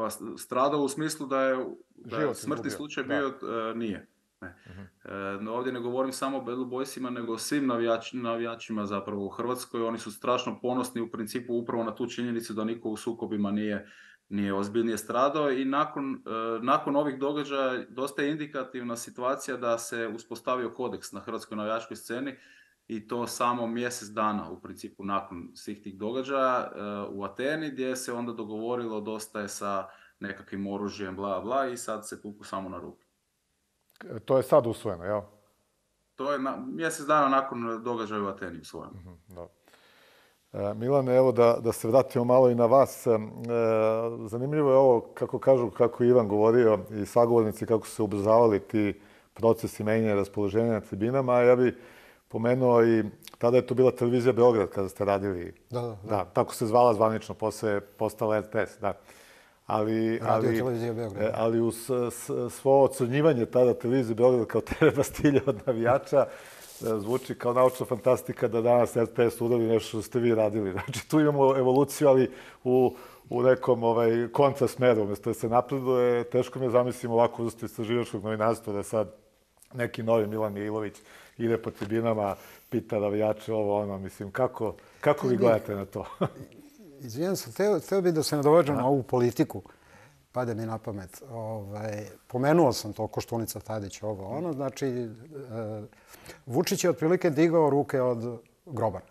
Pa stradao u smislu da je, da je Život smrtni izgubio, slučaj da. bio, e, nije. Ne. E, no, ovdje ne govorim samo o Bad Blue Boysima, nego o svim navijač, navijačima zapravo u Hrvatskoj. Oni su strašno ponosni u principu upravo na tu činjenicu da niko u sukobima nije, nije ozbiljnije stradao i nakon, e, nakon ovih događaja dosta je indikativna situacija da se uspostavio kodeks na hrvatskoj navijačkoj sceni i to samo mjesec dana u principu nakon svih tih događaja e, u Ateni, gdje se onda dogovorilo dosta je sa nekakvim oružjem, bla, bla, i sad se tuku samo na ruke. To je sad usvojeno, jel? To je na, mjesec dana nakon događaja u Ateni usvojeno. Mm-hmm, da. E, Milane, evo da, da se vratimo malo i na vas. E, zanimljivo je ovo, kako kažu, kako Ivan govorio i sagovornici, kako su se ubrzavali ti procesi menjanja raspoloženja na tribinama. Ja bi pomenuo i tada je to bila televizija Beograd kada ste radili. Da, da, da. Da, tako se zvala zvanično, posle je postala R T S, da. Ali, ali, televizija Beograd. Ali uz svo ocrnjivanje tada televizije Beograd kao tebe bastilja od navijača, zvuči kao naučna fantastika da danas R T S uradi nešto što ste vi radili. Znači, tu imamo evoluciju, ali u, u nekom ovaj, kontrasmeru. Umjesto da se napreduje, teško mi je zamislim ovako vrstu istraživačkog novinarstva da sad neki novi Milan Milović ide po tribinama, pita navijače ovo, ono, mislim, kako, kako vi gledate na to? Izvijem se, teo, teo bih da se nadoveđam na ovu politiku. Pade mi na pamet. Ovaj, pomenuo sam to, Koštunica Tadić, ovo, ono. Znači, e, Vučić je otprilike digao ruke od Grobara.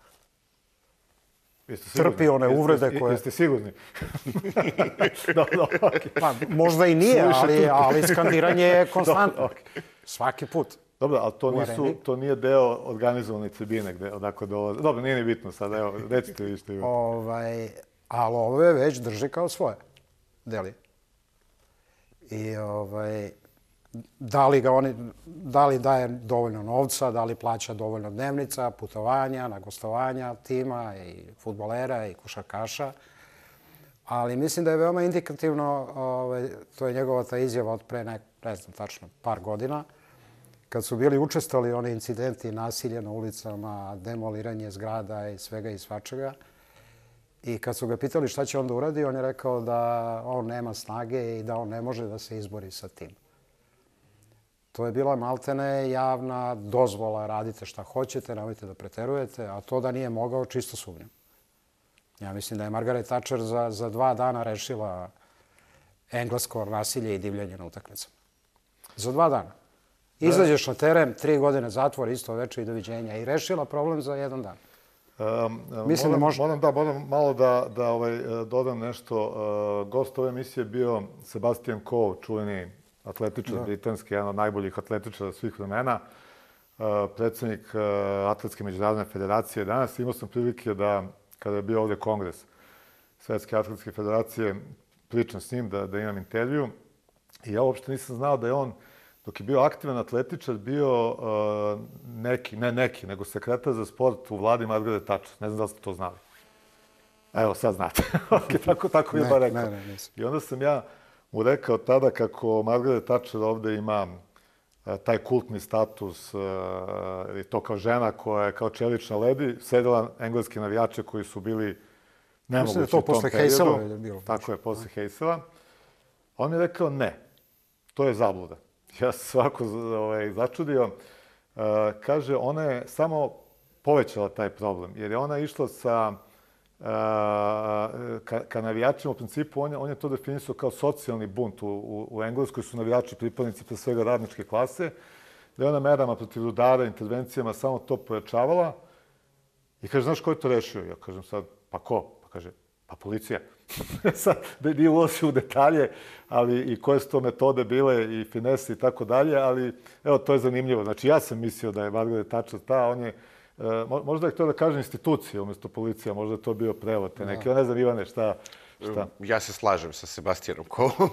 Trpi one uvrede jeste, koje... Jeste sigurni? no, no, okay. Pa, možda i nije, ali, ali skandiranje je konstantno. Okay. Svaki put. Dobro, ali to, nisu, to nije deo organizovane tribine gde odako dolaze. Dobro, nije ni bitno sad, evo, recite vi što imate. Ovaj, ali ovo je već drži kao svoje. Deli. I ovaj, da li ga oni, da li daje dovoljno novca, da li plaća dovoljno dnevnica, putovanja, na gostovanja tima i fudbalera i košarkaša. Ali mislim da je veoma indikativno, ovaj, to je njegova ta izjava od pre, ne, ne znam tačno, par godina, kad su bili učestali oni incidenti, nasilje na ulicama, demoliranje zgrada i svega i svačega. I kad su ga pitali šta će on da uradi, on je rekao da on nema snage i da on ne može da se izbori sa tim. To je bila maltene javna dozvola, radite šta hoćete, nemojte da preterujete, a to da nije mogao, čisto sumnjam. Ja mislim da je Margaret Thatcher za, za dva dana rešila englesko nasilje i divljenje na utakmicama. Za dva dana. Izađeš na teren, tri godine zatvor, isto veče i doviđenja. I rešila problem za jedan dan. Um, Mislim moram, da može... Moram, da, moram malo da, da ovaj, dodam nešto. Uh, gost ove emisije je bio Sebastian Coe, čuveni atletičar da. britanski, jedan od najboljih atletičara svih vremena, uh, predsjednik uh, Atletske međunarodne federacije. Danas imao sam prilike da, kada je bio ovdje kongres Svetske atletske federacije, pričam s njim, da, da imam intervju. I ja uopšte nisam znao da je on, dok je bio aktivan atletičar, bio uh, neki, ne neki, nego sekretar za sport u vladi Margaret Thatcher. Ne znam da li ste to znali. Evo, sad znate. okay, tako, tako mi je bar rekao. Ne, ne, I onda sam ja mu rekao tada kako Margaret Thatcher ovde ima uh, taj kultni status uh, i to kao žena koja je kao čelična ledi, sedela engleski navijače koji su bili nemogući u tom periodu. Mislim da to posle Heysela je bilo. Tako je, posle Heysela. On mi je rekao ne, to je zabluda. Ja sam svako ovaj, začudio. Uh, kaže, ona je samo povećala taj problem, jer je ona išla sa uh, ka, ka navijačima. U principu, on je, on je to definisao kao socijalni bunt. U, u, u Engleskoj su navijači pripadnici pre svega radničke klase, da je ona merama protiv rudara, intervencijama samo to pojačavala. I kaže, znaš ko je to rešio? Ja kažem sad, pa ko? Pa kaže, pa policija. Sad, da nije ulazi u detalje, ali i koje su to metode bile i finese i tako dalje, ali evo, to je zanimljivo. Znači, ja sam mislio da je Margaret Thatcher ta, on je, možda je htio da kaže institucije umjesto policija, možda je to bio prevod te neki, ne znam, Ivane, šta, šta? Ja se slažem sa Sebastianom Coeom.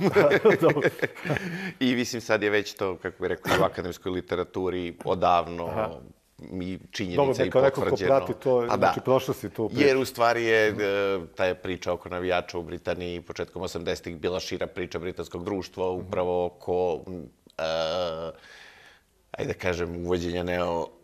I mislim, sad je već to, kako bih rekao, u akademskoj literaturi odavno, Aha. mi činjenica i potvrđeno. Dobro, neko ko prati to, pa znači da. prošlo si tu priču. Jer u stvari je ta priča oko navijača u Britaniji početkom osamdesetih bila šira priča britanskog društva, upravo oko, uh, ajde da kažem, uvođenja neo,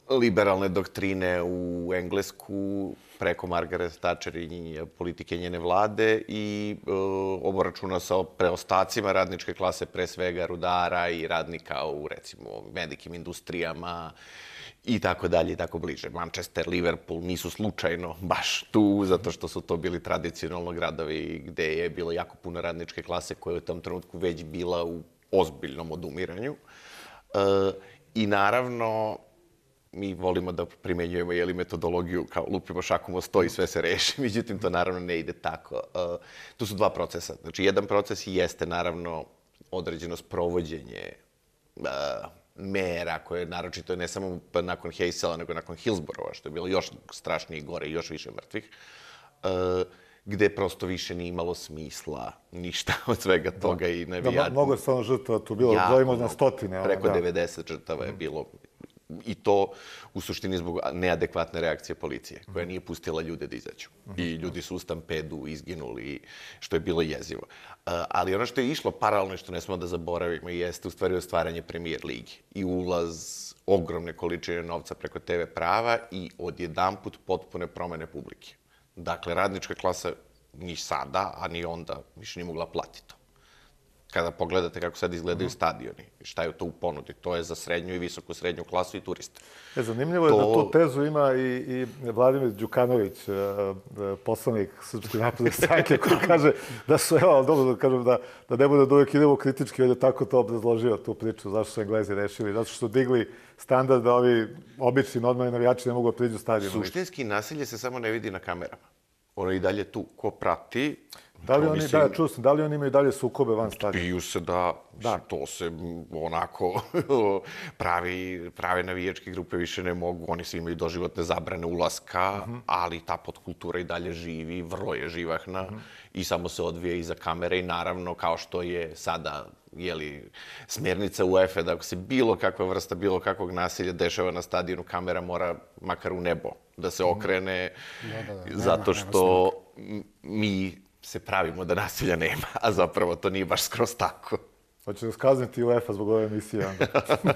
liberalne doktrine u Englesku preko Margaret Thatcher i politike njene vlade i e, obračuna sa preostacima radničke klase, pre svega rudara i radnika u, recimo, velikim industrijama i tako dalje i tako bliže. Manchester, Liverpool nisu slučajno baš tu, zato što su to bili tradicionalno gradovi gde je bilo jako puno radničke klase koja je u tom trenutku već bila u ozbiljnom odumiranju. E, I naravno, mi volimo da primenjujemo jeli, metodologiju kao lupimo šakom o sto i sve se reši, međutim to naravno ne ide tako. Uh, tu su dva procesa. Znači, jedan proces jeste naravno određeno sprovođenje uh, mera koje naročito ne samo nakon Heysela, nego nakon Hillsborova, što je bilo još strašnije i gore i još više mrtvih, uh, gde prosto više nije imalo smisla ništa od svega toga i navijači. Da, mnogo je stvarno žrtava tu bilo, brojimo na stotine. Preko devedeset žrtava je bilo. I to u suštini zbog neadekvatne reakcije policije, koja nije pustila ljude da izađu. I ljudi su u stampedu izginuli, što je bilo jezivo. Ali ono što je išlo paralelno, što ne smemo da zaboravimo, jeste u stvari ostvaranje Premier ligi i ulaz ogromne količine novca preko te ve prava i odjedanput potpune promene publike. Dakle, radnička klasa ni sada, a ni onda više nije mogla platiti to. Kada pogledate kako sad izgledaju stadioni, šta je to u ponudi, to je za srednju i visoku srednju klasu i turiste. E, zanimljivo je da tu tezu ima i, i Vladimir Đukanović, poslanik Srpske napredne stranke, koji kaže da su, evo, dobro da kažem, da, da ne bude da uvijek idemo kritički, on je tako to obrazložio, tu priču, zašto su Englezi rešili, zato što su digli standard da ovi obični, normalni navijači ne mogu da priđu stadionu. Suštinski nasilje se samo ne vidi na kamerama. Ono i dalje tu, ko prati. Da li oni, da, čuo sam, da li oni imaju dalje sukobe van stadiona? Biju se da, da, to se onako pravi, prave navijačke grupe više ne mogu, oni svi imaju doživotne zabrane ulaska, uh -huh. ali ta podkultura i dalje živi, vrlo je živahna uh -huh. i samo se odvija iza kamere i naravno kao što je sada jeli, smjernica U E F A da ako se bilo kakva vrsta, bilo kakvog nasilja dešava na stadionu, kamera mora makar u nebo da se okrene, da, da, da. zato nema, što nema mi se pravimo da nasilja nema, a zapravo to nije baš skroz tako. Hoće nas kazniti U E F A zbog ove emisije, onda.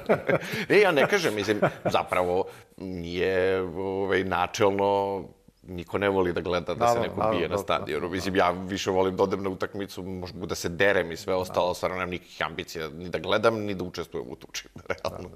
Ne, ja ne kažem, mislim, zapravo nije ovaj, načelno, niko ne voli da gleda da se neko bije na stadionu. Mislim, ja više volim da odem na utakmicu, možda da se derem i sve ostalo, stvarno nemam nikakvih ambicija ni da gledam, ni da učestvujem u tuči, realno.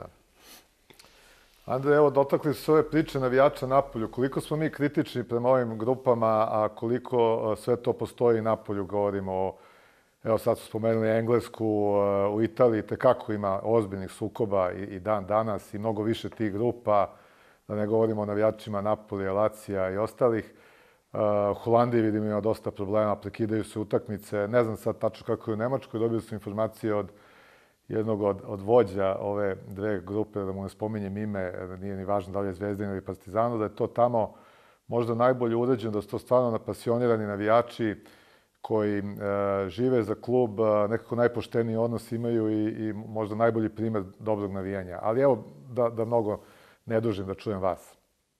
Andrej, evo, dotakli su ove priče navijača napolju. Koliko smo mi kritični prema ovim grupama, a koliko sve to postoji napolju, govorimo o, evo sad su spomenuli Englesku, u Italiji tekako ima ozbiljnih sukoba i, i dan danas i mnogo više tih grupa, da ne govorimo o navijačima Napoli, Lacija i ostalih. U Holandiji vidimo ima dosta problema, prekidaju se utakmice. Ne znam sad tačno kako je u Nemačkoj, dobili su informacije od jednog od, od vođa ove dve grupe, da mu ne spominjem ime, nije ni važno da li je Zvezdin ili Partizano, da je to tamo možda najbolje uređeno, da su to stvarno napasionirani navijači koji e, žive za klub, nekako najpošteniji odnos imaju i, i možda najbolji primjer dobrog navijanja. Ali evo, da, da mnogo ne dužim da čujem vas.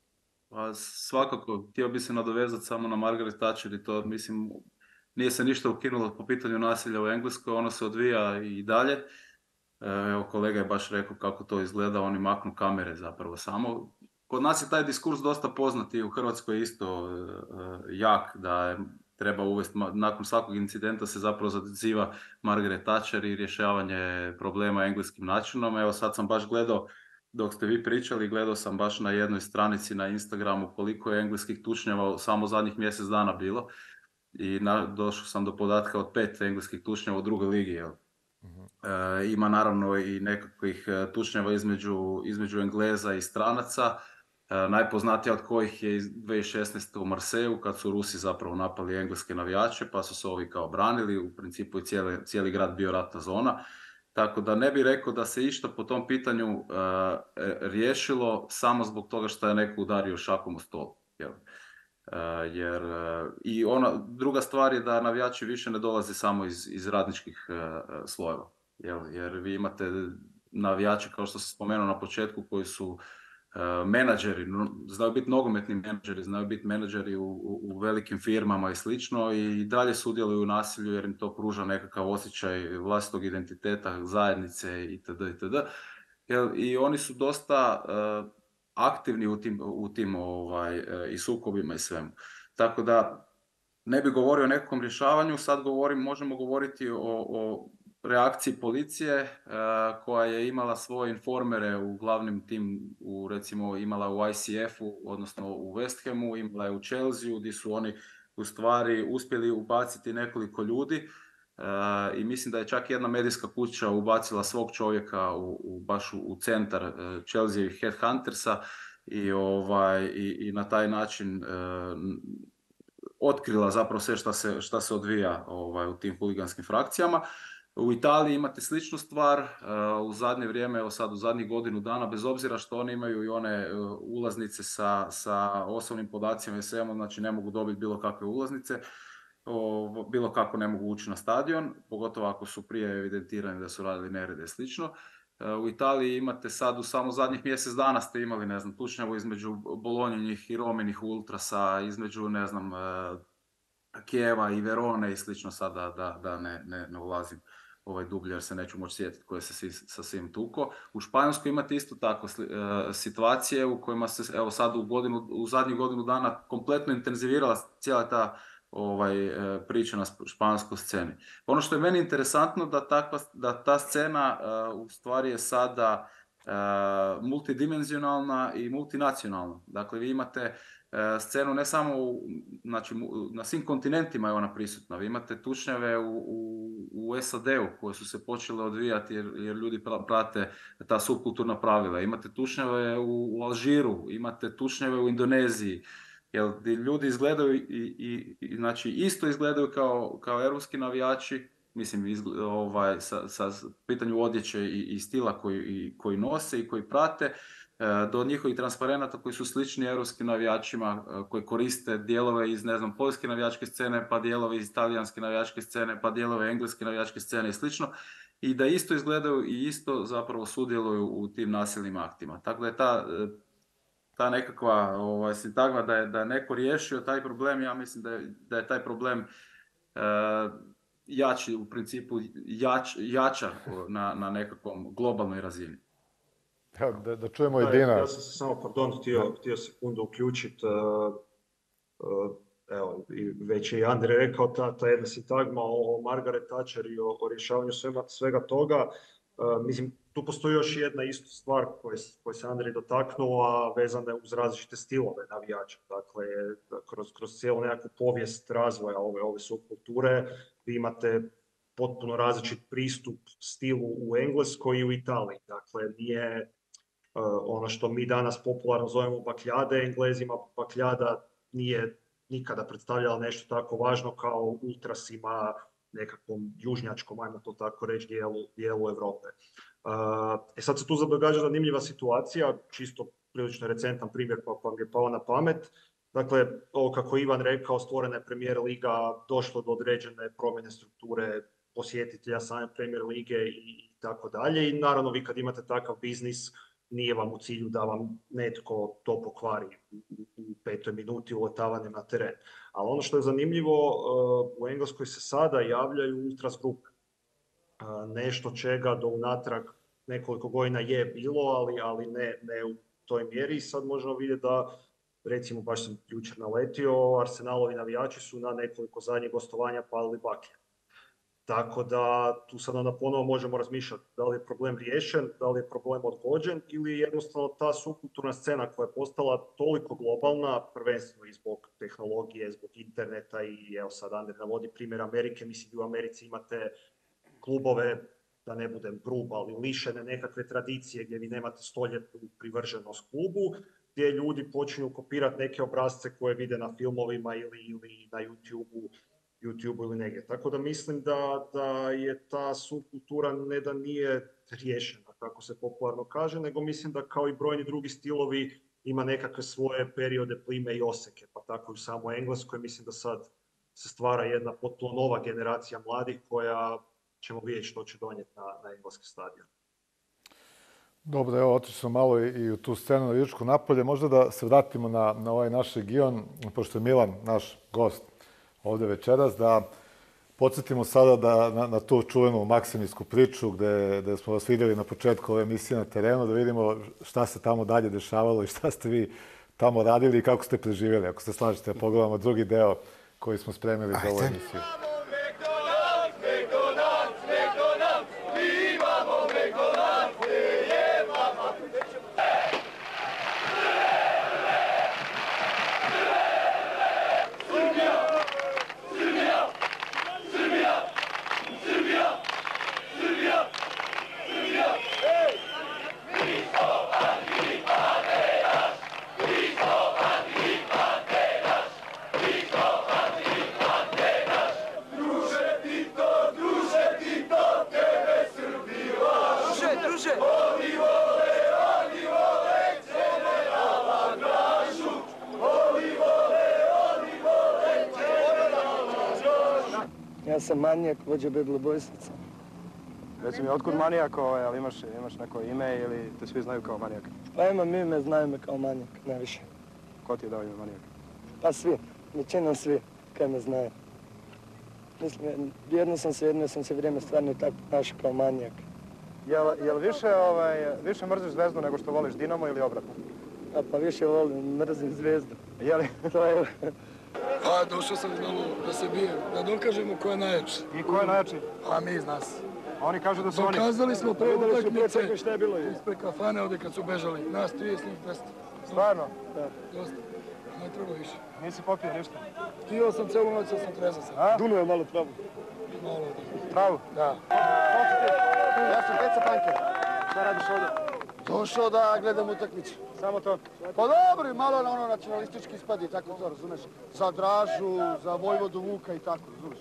Pa svakako, htio bi se nadovezati samo na Margaret Thatcher i to, mislim, nije se ništa ukinulo po pitanju nasilja u Engleskoj, ono se odvija i dalje. Evo, kolega je baš rekao kako to izgleda, oni maknu kamere zapravo samo. Kod nas je taj diskurs dosta poznat i u Hrvatskoj isto jak, da je treba uvesti, nakon svakog incidenta se zapravo zaziva Margaret Thatcher i rješavanje problema engleskim načinom. Evo sad sam baš gledao, dok ste vi pričali, gledao sam baš na jednoj stranici na Instagramu koliko je engleskih tučnjava samo zadnjih mjesec dana bilo. I na, došao sam do podatka od pet engleskih tučnjava u drugoj ligi. Jel? E, ima naravno i nekakvih tučnjava između, između Engleza i stranaca. E, najpoznatija od kojih je dvije tisuće šesnaeste. u Marseju, kad su Rusi zapravo napali engleske navijače, pa su se ovi kao branili. U principu je cijeli, cijeli grad bio ratna zona. Tako da ne bih rekao da se išta po tom pitanju e, riješilo samo zbog toga što je neko udario šakom u stol. Jel? Uh, jer uh, i ona druga stvar je da navijači više ne dolaze samo iz, iz radničkih uh, slojeva, jel? Jer vi imate navijače, kao što sam spomenuo na početku, koji su uh, menadžeri, znaju biti nogometni menadžeri, znaju biti menadžeri u, u, u velikim firmama i slično i dalje sudjeluju u nasilju jer im to pruža nekakav osjećaj vlastitog identiteta, zajednice itd. itd. Jel? I oni su dosta uh, aktivni u tim, u tim ovaj, i sukobima i svemu. Tako da ne bi govorio o nekakvom rješavanju, sad govorim, možemo govoriti o, o reakciji policije koja je imala svoje informere u glavnim tim, u, recimo imala u I C F-u, odnosno u West Hamu, imala je u Chelsea-u, gdje su oni u stvari uspjeli ubaciti nekoliko ljudi. Uh, i mislim da je čak jedna medijska kuća ubacila svog čovjeka u, u, baš u, u centar uh, Chelsea Headhuntersa i, ovaj, i, i na taj način uh, otkrila zapravo sve šta se, šta se odvija ovaj, u tim huliganskim frakcijama. U Italiji imate sličnu stvar, uh, u zadnje vrijeme, evo sad u zadnjih godinu dana, bez obzira što oni imaju i one uh, ulaznice sa, sa osobnim podacima i svemu, znači ne mogu dobiti bilo kakve ulaznice, O, bilo kako ne mogu ući na stadion, pogotovo ako su prije evidentirani da su radili nerede i slično. U Italiji imate sad u samo zadnjih mjesec dana ste imali, ne znam, tučnjavu između Bolonjinih i Rominih ultrasa, između, ne znam, Kijeva i Verone i slično, sad da, da, da ne, ne, ne ulazim ovaj dublje jer se neću moći sjetiti koje se svi, sa svim tuko. U Španjolskoj imate isto tako uh, situacije u kojima se, evo sad u, godinu, u zadnjih godinu dana kompletno intenzivirala cijela ta ovaj, priča na španjolskoj sceni. Ono što je meni interesantno da, takva, da ta scena uh, u stvari je sada uh, multidimenzionalna i multinacionalna. Dakle, vi imate uh, scenu ne samo u, znači, na svim kontinentima je ona prisutna. Vi imate tučnjave u, u, u S A D-u koje su se počele odvijati jer, jer ljudi prate ta subkulturna pravila. Imate tučnjave u, u Alžiru, imate tučnjave u Indoneziji. Jer ljudi izgledaju i, i, i znači isto izgledaju kao, kao europski navijači, mislim izgled, ovaj, sa, sa pitanju odjeće i, i stila koji, i, koji nose i koji prate, e, do njihovih transparenata koji su slični europskim navijačima, e, koji koriste dijelove iz, ne znam, poljske navijačke scene, pa dijelove iz talijanske navijačke scene, pa dijelove engleske navijačke scene i slično, i da isto izgledaju i isto zapravo sudjeluju u tim nasilnim aktima. Tako da je ta ta nekakva ovaj, sintagma da je, da je neko riješio taj problem, ja mislim da je, da je taj problem e, jači, u principu jač, jača na, na nekakvom globalnoj razini. Ja, da, da čujemo i Dina. Ja sam se samo, pardon, htio, htio sekundu uključiti. Uh, uh, evo, i već je i Andrej rekao, ta, ta jedna sintagma o, o Margaret Thatcher i o, o rješavanju svega, svega toga. Uh, mislim, tu postoji još jedna isto stvar koju koje se Andrej dotaknuo, a vezana je uz različite stilove navijača. Dakle, kroz, kroz cijelu nekakvu povijest razvoja ove, ove subkulture vi imate potpuno različit pristup stilu u Engleskoj i u Italiji. Dakle, nije uh, ono što mi danas popularno zovemo bakljade, Englezima bakljada nije nikada predstavljala nešto tako važno kao ultrasima, nekakvom južnjačkom, ajmo to tako reći, dijelu, dijelu Europe. Uh, e sad se tu događa zanimljiva situacija, čisto prilično recentan primjer pa vam je pao na pamet. Dakle, ovo kako Ivan rekao, stvorena je Premier Liga, došlo do određene promjene strukture posjetitelja same Premier Lige i, i tako dalje. I naravno vi kad imate takav biznis, nije vam u cilju da vam netko to pokvari u, u petoj minuti ulotavanjem na teren. Ali ono što je zanimljivo, u Engleskoj se sada javljaju ultras grupe. Nešto čega do unatrag nekoliko godina je bilo, ali, ali ne, ne u toj mjeri. Sad možemo vidjeti da, recimo, baš sam jučer naletio, Arsenalovi navijači su na nekoliko zadnjih gostovanja palili baklje. Tako da tu sad onda ponovo možemo razmišljati da li je problem riješen, da li je problem odgođen ili jednostavno ta subkulturna scena koja je postala toliko globalna, prvenstveno i zbog tehnologije, zbog interneta i evo sad Andrej navodi primjer Amerike, mislim da u Americi imate klubove, da ne budem grub, ali lišene nekakve tradicije gdje vi nemate stoljetnu privrženost klubu, gdje ljudi počinju kopirati neke obrazce koje vide na filmovima ili, ili na YouTube-u, YouTube ili negdje. Tako da mislim da, da je ta subkultura ne da nije riješena, kako se popularno kaže, nego mislim da kao i brojni drugi stilovi ima nekakve svoje periode plime i oseke, pa tako i u samoj Engleskoj mislim da sad se stvara jedna potpuno nova generacija mladih koja ćemo vidjeti što će donijeti na, na engleski stadion. Dobro, evo, otišli smo malo i, i u tu scenu na Jučko napolje. Možda da se vratimo na, na ovaj naš region, pošto je Milan naš gost ovdje večeras, da podsjetimo sada da, na, na tu čuvenu maksimijsku priču gde, gde smo vas vidjeli na početku ove emisije na terenu, da vidimo šta se tamo dalje dešavalo i šta ste vi tamo radili i kako ste preživjeli. Ako se slažete, pogledamo drugi deo koji smo spremili za ovu emisiju. Ja sam manijak, vođa bedlobojstvica. Reci mi, otkud manijak, ovaj, ali imaš, imaš neko ime ili te svi znaju kao manijak? Pa imam ime, znaju me kao manijak, najviše. Ko ti je dao ime manijak? Pa svi, većinom svi, kaj me znaju. Mislim, jedno sam se, jedno sam se vrijeme stvarno tako našao kao manijak. Jel, jel više, ovaj, više mrziš Zvezdu nego što voliš Dinamo ili obratno? A pa više volim, mrzim Zvezdu. Je li? To je... A, došao sam malo da se bijem, da dokažemo ko je najjači. I ko je najjači? A mi iz nas. Oni kažu da su oni... Dokazali smo pre utakmice šta je bilo ispred kafane ovdje kad su bežali. Nas trideset njih dvesta. Stvarno? Da. Dosta. Ne treba više. Nisi popio ništa? Pio sam celu noć, sam trezan sam. A? Dunuo je malo travu. Malo da. Travu? Da. Ja sam Peca Panker. Šta radiš ovdje? Došao da gledam utakmicu. Samo to? Pa dobro, malo na ono nacionalistički ispadi, tako to, razumeš? Za Dražu, za Vojvodu Vuka i tako, razumeš?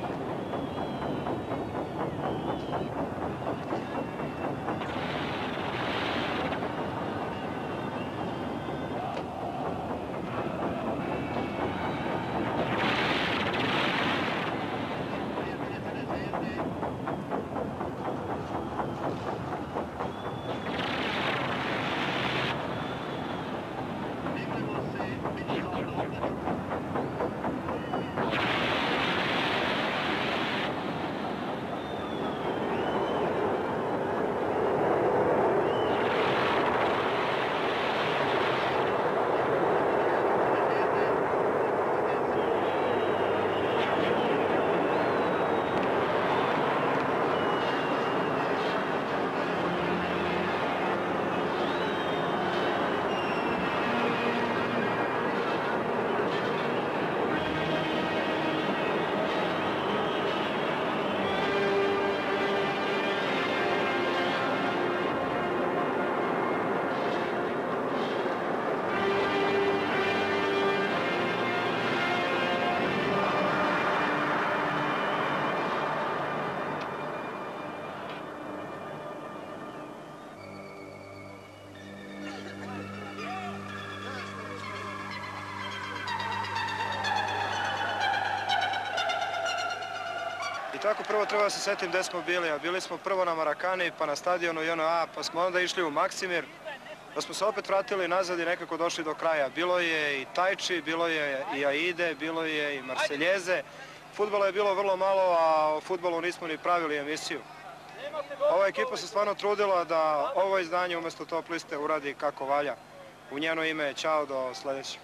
Tako prvo treba se setim gde smo bili, a bili smo prvo na Marakani, pa na stadionu J N A, pa smo onda išli u Maksimir, pa smo se opet vratili nazad i nekako došli do kraja. Bilo je i Tajči, bilo je i Aide, bilo je i Marseljeze. Fudbala je bilo vrlo malo, a o fudbalu nismo ni pravili emisiju. Ova ekipa se stvarno trudila da ovo izdanje umjesto top liste uradi kako valja. U njeno ime, čao, do sljedećeg.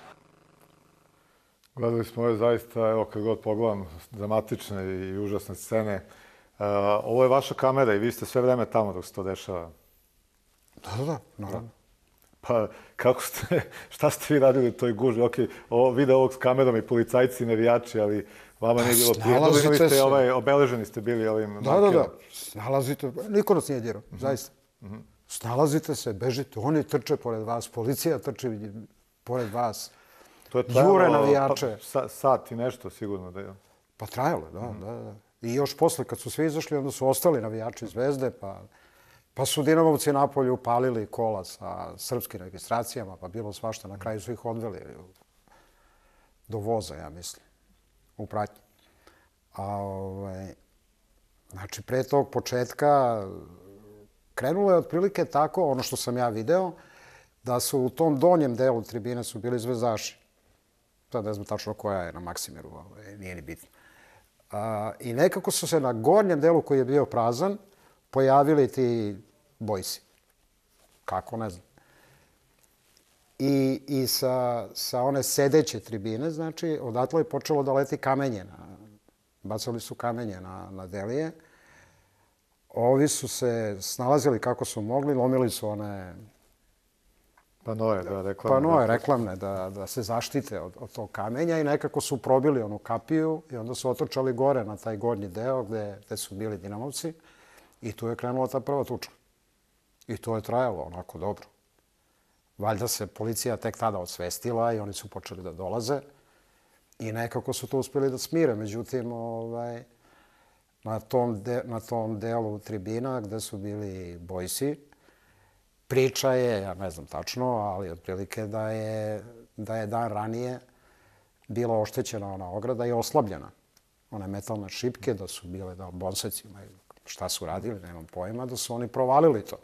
Gledali smo ove zaista, evo kad god pogledam, dramatične i užasne scene. Uh, ovo je vaša kamera i vi ste sve vreme tamo dok se to dešava. Da, da, da, naravno. Pa kako ste, šta ste vi radili u toj guži? Ok, ovo, vide ovog s kamerom i policajci i navijači, ali vama nije bilo prijedno. Bili ste ovaj, obeleženi ste bili ovim da, markerom. Da, da, snalazite, niko nas nije dirao, mm -hmm. zaista. Mm -hmm. Snalazite se, bežite, oni trče pored vas, policija trči pored vas. To je trajalo, jure navijače. Pa, sat i nešto sigurno da je. Pa trajalo, da, mm. da, da. I još posle, kad su svi izašli, onda su ostali navijači Zvezde, pa, pa su Dinamovci napolju upalili kola sa srpskim registracijama, pa bilo svašta. Na kraju su ih odveli do voza, ja mislim, u pratnji. A, ovaj, znači, pre tog početka krenulo je otprilike tako, ono što sam ja video, da su u tom donjem delu tribine su bili zvezdaši. Sad ne znam tačno koja je na Maksimiru, nije ni bitno. I nekako su se na gornjem delu koji je bio prazan pojavili ti bojsi. Kako, ne znam. I, i sa, sa one sedeće tribine, znači, odatle je počelo da leti kamenje. Na, bacali su kamenje na, na Delije. Ovi su se snalazili kako su mogli, lomili su one panoje, da, reklamne. Panoje reklamne, da, da se zaštite od, od tog kamenja i nekako su probili onu kapiju i onda su otrčali gore na taj gornji deo gde, gde su bili Dinamovci i tu je krenula ta prva tuča. I to je trajalo onako dobro. Valjda se policija tek tada odsvestila i oni su počeli da dolaze i nekako su to uspjeli da smire. Međutim, ovaj, na, tom de, na tom delu tribina gde su bili bojsi, priča je, ja ne znam tačno, ali otprilike da je, da je dan ranije bila oštećena ona ograda i oslabljena. One metalne šipke, da su bile da bonsecima, šta su radili, nemam pojma, da su oni provalili to.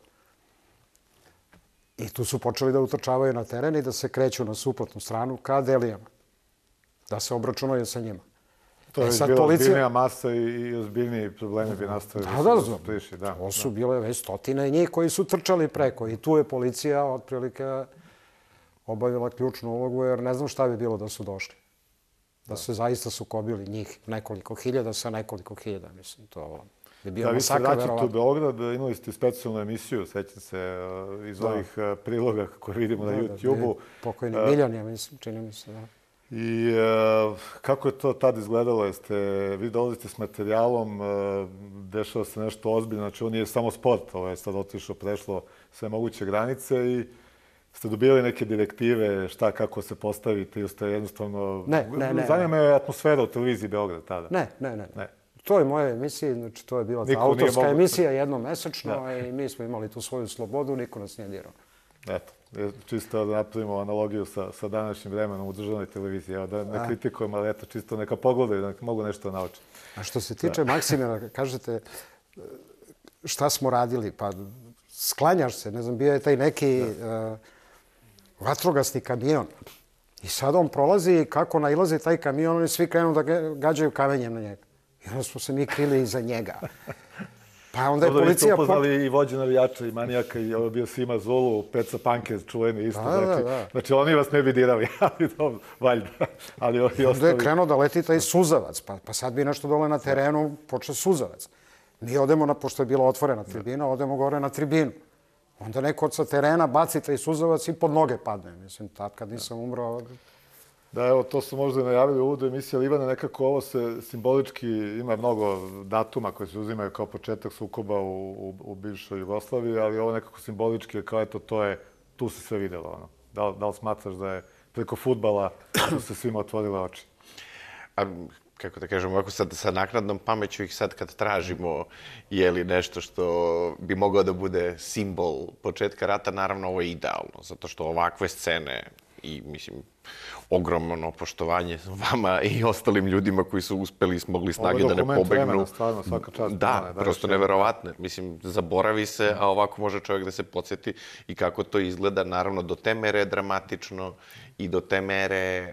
I tu su počeli da utrčavaju na teren i da se kreću na suprotnu stranu ka Delijama. Da se obračunaju sa njima. To je bila ozbiljnija masa i ozbiljniji problemi bi nastavili. Da, da, znam. To su bile već stotine njih koji su trčali preko. I tu je policija otprilike obavila ključnu ulogu, jer ne znam šta bi bilo da su došli. Da se zaista sukobili njih nekoliko hiljada sa nekoliko hiljada. Mislim, to je bio masakr, verovatno. Da, vi se vraćate u Beograd, imali ste specijalnu emisiju, sećam se, iz ovih priloga koje vidimo na YouTube-u. Pokojni Miljan, ja mislim, čini mi se, da. I kako je to tad izgledalo? Jeste, vi dolazite s materijalom, dešava se nešto ozbiljno, znači on nije samo sport, ovo je sad otišao, prešlo sve moguće granice i ste dobili neke direktive, šta, kako se postavite ili ste jednostavno... Ne, ne, ne. Zanima me atmosfera u televiziji Beograd tada. Ne, ne, ne. ne. To je moja emisija, znači to je bila ta autorska emisija jednomesečno i mi smo imali tu svoju slobodu, niko nas nije dirao. Eto, čisto da napravimo analogiju sa, sa današnjim vremenom u državnoj televiziji. Evo, da ne kritikujem, ali eto, čisto neka pogledaju, da mogu nešto naučiti. A što se tiče Maksimira, kažete šta smo radili, pa sklanjaš se, ne znam, bio je taj neki uh, vatrogasni kamion. I sad on prolazi i kako nailazi taj kamion, oni svi krenu da gađaju kamenjem na njega. I onda smo se mi krili iza njega. Pa onda je policija... Vi ste upoznali i vođe navijača i manijaka i ovo je bio Sima Zulu, Peca Pankez, čuveni isto. Znači, oni vas ne bi dirali, ali dobro, valjda. Onda je krenuo da leti taj suzavac, pa sad bi nešto dole na terenu počeo suzavac. Mi odemo, pošto je bila otvorena tribina, odemo gore na tribinu. Onda neko sa terena baci taj suzavac i pod noge padne. Mislim, tad kad nisam umro... Da, evo, to su možda najavili u uvodu emisije, ali Ivane, nekako ovo se simbolički, ima mnogo datuma koji se uzimaju kao početak sukoba u, u, u bivšoj Jugoslaviji, ali ovo nekako simbolički, kao eto, to je, tu se sve videlo, ono. Da, da li smatraš da je preko fudbala su se svima otvorile oči? A, kako da kažem, ovako sad sa naknadnom pameću ih sad kad tražimo je li nešto što bi mogao da bude simbol početka rata, naravno ovo je idealno, zato što ovakve scene i, mislim, ogromno poštovanje vama i ostalim ljudima koji su uspeli i smogli snage da ne pobegnu. Ovo je dokument vremena, stvarno, svaka čast. Da, prosto neverovatno. Mislim, zaboravi se, a ovako može čovjek da se podsjeti i kako to izgleda, naravno, do te mere dramatično i do te mere,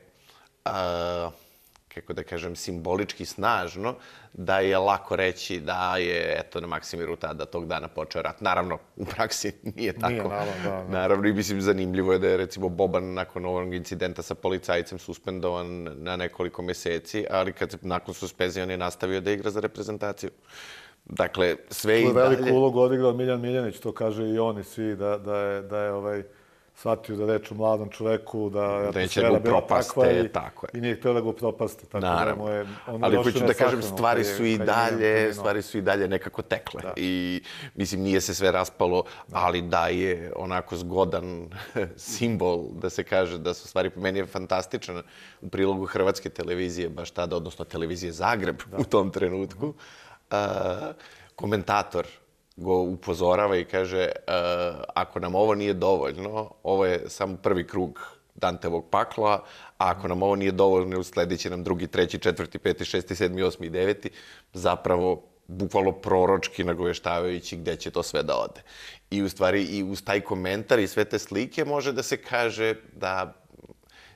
kako da kažem, simbolički snažno, da je lako reći da je, eto, na Maksimiru tada tog dana počeo rat. Naravno, u praksi nije tako. Nije, naravno, da. Naravno, i mislim, zanimljivo je da je, recimo, Boban nakon ovog incidenta sa policajcem suspendovan na nekoliko meseci, ali kad se nakon suspenzije on je nastavio da igra za reprezentaciju. Dakle, sve i dalje... Tu je veliku ulogu odigrao Miljan Miljanić, to kaže i oni svi, da, da je, da je ovaj... shvatio da reč o mladom čoveku, da neće da ga upropaste, tako je. I nije htio da ga upropaste. Naravno. Ali hoću da kažem, stvari su i dalje, stvari su i dalje nekako tekle. I, mislim, nije se sve raspalo, ali da je onako zgodan simbol da se kaže da su stvari, po meni je fantastičan u prilogu hrvatske televizije, baš tada, odnosno televizije Zagreb u tom trenutku. Komentator go upozorava i kaže ako nam ovo nije dovoljno, ovo je samo prvi krug Dantevog pakla, a ako nam ovo nije dovoljno, usledit će nam drugi, treći, četvrti, peti, šesti, sedmi, osmi i deveti, zapravo bukvalno proročki nagoveštavajući gde će to sve da ode. I u stvari i uz taj komentar i sve te slike može da se kaže da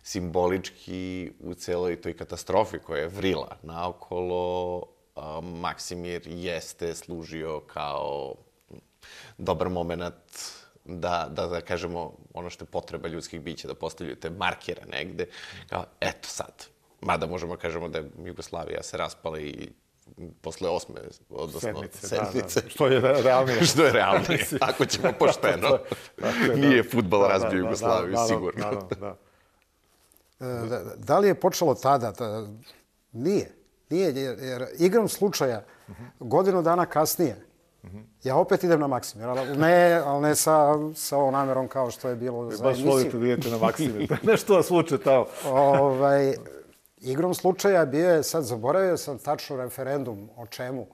simbolički u celoj toj katastrofi koja je vrila naokolo, Maksimir jeste služio kao dobar moment da, da, da kažemo, ono što je potreba ljudskih bića, da postavljaju te markere negde, kao, eto sad. Mada možemo kažemo da je Jugoslavija se raspala i posle osme, odnosno sedmice. sedmice. Da, da. Što je realnije. Što je realnije, ako ćemo pošteno. Nije fudbal da, razbio da, Jugoslaviju, da, da, sigurno. Da, da, da. Da, da li je počelo tada? Nije. Nije, jer, jer igram slučaja godinu dana kasnije, ja opet idem na Maksimir, ali ne, ali ne sa, sa ovom namjerom kao što je bilo za emisiju. Baš volite da idete na Maksimir, nešto vas sluče tamo. Ovaj, igrom slučaja bio je, sad zaboravio sam tačno referendum o čemu,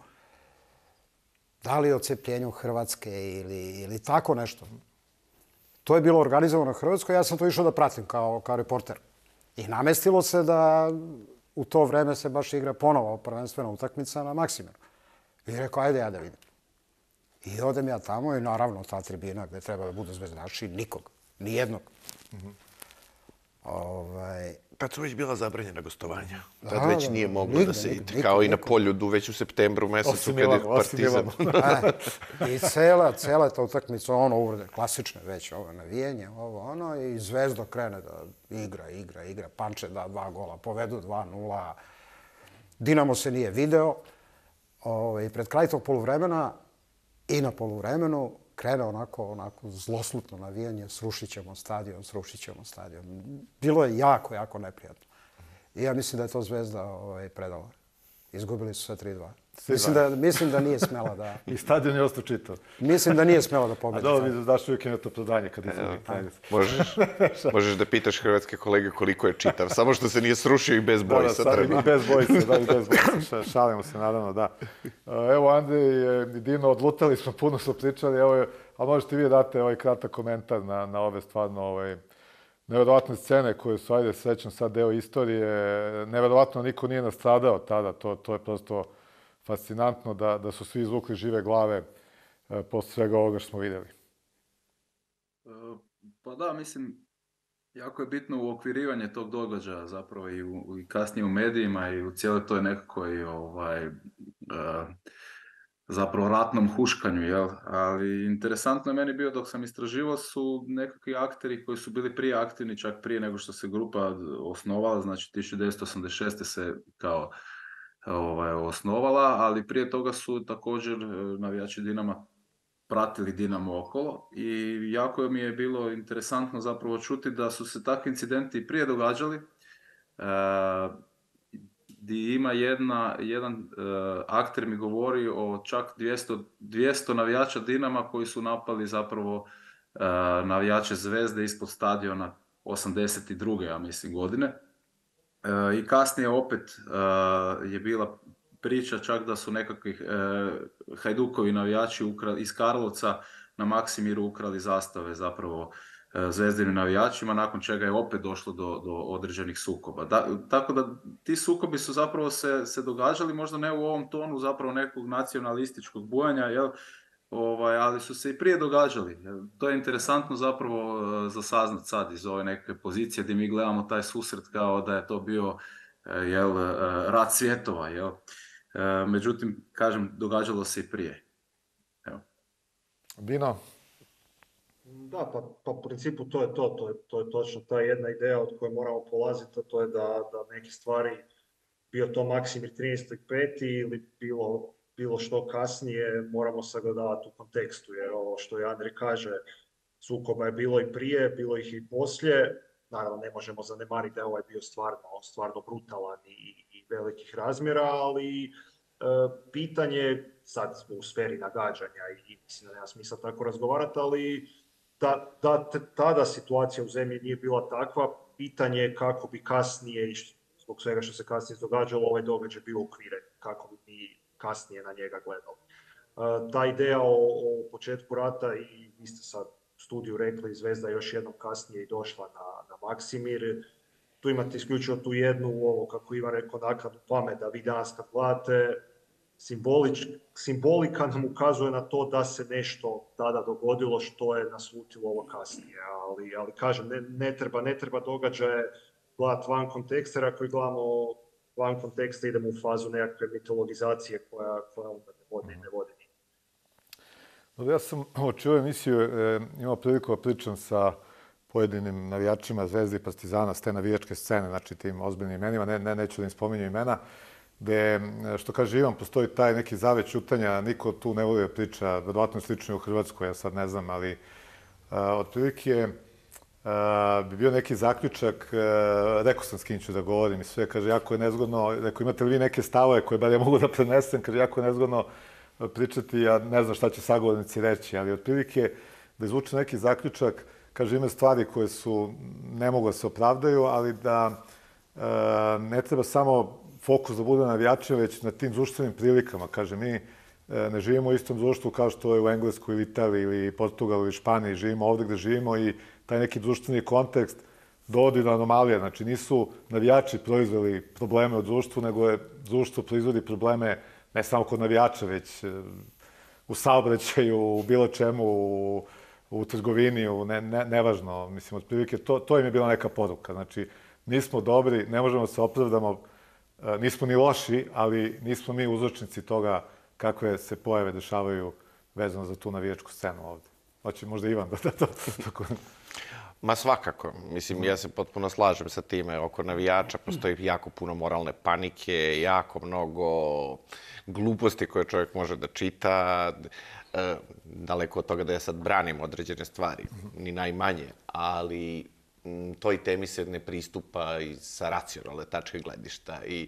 da li o cepljenju Hrvatske ili, ili tako nešto. To je bilo organizovano u Hrvatskoj, ja sam to išao da pratim kao, kao reporter. I namestilo se da u to vreme se baš igra ponovo prvenstvena utakmica na Maksimiru. I rekao, ajde ja da vidim. I odem ja tamo i naravno ta tribina gde treba da budu zvezdaši, nikog, nijednog. Mm-hmm. Ovaj... Tad su već bila zabranjena gostovanja. Tad da, već nije moglo nigde, da se ide. Kao nigde, i na Poljudu, već u septembru mesecu kad je Partizan. I cela, cela ta utakmica, ono uvrede, klasične već, ovo navijenje, ovo ono, i Zvezda krene da igra, igra, igra, Panče da dva gola, povedu dva nula. Dinamo se nije video. I pred kraj tog poluvremena i na poluvremenu krene onako, onako zloslutno navijanje, srušit ćemo stadion, srušit ćemo stadion. Bilo je jako, jako neprijatno. I ja mislim da je to Zvezda ovaj, predala. Izgubili su sve tri dva. Mislim da, mislim da nije smela da... I stadion je ostao čitav. Mislim da nije smela da pobedi. A dobro, vi znaš uvijek imate opravdanje kad izgubili. Možeš, možeš da pitaš hrvatske kolege koliko je čitav. Samo što se nije srušio i bez bojica. Da, da, i bez bojica, da, i bez bojica. Šalimo se, naravno, da. Evo, Andrej i Dino, odlutali smo, puno smo pričali, evo, ali možete vi date ovaj kratak komentar na, na ove stvarno ovaj, neverovatne scene koje su, ajde, srećno sad deo istorije. Neverovatno niko nije nastradao tada, to, to je prosto fascinantno da, da su svi izvukli žive glave e, posle svega ovoga što smo videli. E, pa da, mislim, jako je bitno uokvirivanje tog događaja zapravo i, u, i kasnije u medijima i u cijeloj toj nekakvoj ovaj, e, zapravo ratnom huškanju, jel? Ali interesantno je meni bio dok sam istraživao su nekakvi akteri koji su bili prije aktivni, čak prije nego što se grupa osnovala, znači tisuću devetsto osamdeset šeste se kao ovaj, osnovala, ali prije toga su također navijači Dinama pratili Dinamo okolo i jako mi je bilo interesantno zapravo čuti da su se takvi incidenti prije događali, e, gdje ima jedna, jedan e, akter mi govori o čak dvjesto, dvjesto navijača Dinama koji su napali zapravo e, navijače Zvezde ispod stadiona osamdeset druge ja mislim godine. E, I kasnije opet e, je bila priča čak da su nekakvih e, Hajdukovi navijači ukra, iz Karlovca na Maksimiru ukrali zastave zapravo e, Zvezdinim navijačima, nakon čega je opet došlo do, do određenih sukoba. Da, tako da ti sukobi su zapravo se, se događali, možda ne u ovom tonu zapravo nekog nacionalističkog bujanja, jel? Ovaj, ali su se i prije događali. To je interesantno zapravo za saznat sad iz ove neke pozicije gdje mi gledamo taj susret kao da je to bio jel, rat svjetova. Jel? Međutim, kažem, događalo se i prije. Evo. Dino? Da, pa, pa u principu to je to. To je, to je točno ta jedna ideja od koje moramo polaziti, a to je da, da neke stvari, bio to Maksimir trinaesti peti ili bilo bilo što kasnije, moramo sagledavati u kontekstu, jer ovo što je Andrej kaže, sukoba je bilo i prije, bilo ih i poslije. Naravno, ne možemo zanemariti da je ovaj bio stvarno, stvarno brutalan i, i velikih razmjera, ali e, pitanje, sad smo u sferi nagađanja i mislim da nema smisla tako razgovarati, ali da, da tada situacija u zemlji nije bila takva, pitanje je kako bi kasnije, i zbog svega što se kasnije događalo, ovaj događaj bio ukviren, kako bi mi kasnije na njega gledali. Uh, ta ideja o, o početku rata, i vi ste sad u studiju rekli, Zvezda još jednom kasnije i došla na, na Maksimir. Tu imate isključivo tu jednu, ovo, kako Ivan rekao, naknadnu pamet, da vi danas kad gledate, simbolič, simbolika nam ukazuje na to da se nešto tada dogodilo što je naslutilo ovo kasnije. Ali, ali kažem, ne, ne, treba, ne treba događaje gledati van konteksta, jer ako ih gledamo van konteksta idemo u fazu nekakve mitologizacije koja, koja onda ne vodi, ne vodi. Ja sam očeo emisiju, e, imao priliku da pričam sa pojedinim navijačima Zvezde i Partizana s te navijačke scene, znači tim ozbiljnim imenima, ne, ne, neću da im spominju imena, gde, što kaže Ivan, postoji taj neki zavet ćutanja, niko tu ne voli da priča, verovatno slično u Hrvatskoj, ja sad ne znam, ali a, otprilike a, bi bio neki zaključak, a, rekao sam s kim ću da govorim i sve, kaže, jako je nezgodno, rekao, imate li vi neke stavove koje bar ja mogu da prenesem, kaže, jako je nezgodno pričati, ja ne znam šta će sagovornici reći, ali otprilike da izvuče neki zaključak, kaže, ima stvari koje su, ne mogu da se opravdaju, ali da e, ne treba samo fokus da bude na navijačima, već na tim društvenim prilikama. Kaže, mi e, ne živimo u istom društvu kao što je u Engleskoj ili Italiji ili Portugalu ili Španiji, živimo ovde gde živimo i taj neki društveni kontekst dovodi do anomalije. Znači, nisu navijači proizveli probleme u društvu, nego je društvo proizvodi probleme ne samo kod navijača, već u saobraćaju, u bilo čemu, u, u trgovini, u ne, ne, nevažno. Mislim, otprilike, to, to im je bila neka poruka. Znači, nismo dobri, ne možemo se opravdamo, nismo ni loši, ali nismo mi uzročnici toga kakve se pojave dešavaju vezano za tu navijačku scenu ovde. Hoće možda Ivan da to... Ma svakako. Mislim, ja se potpuno slažem sa time. Oko navijača postoji jako puno moralne panike, jako mnogo gluposti koje čovjek može da čita. E, daleko od toga da ja sad branim određene stvari, ni najmanje, ali m, toj temi se ne pristupa i sa racionalne tačke gledišta i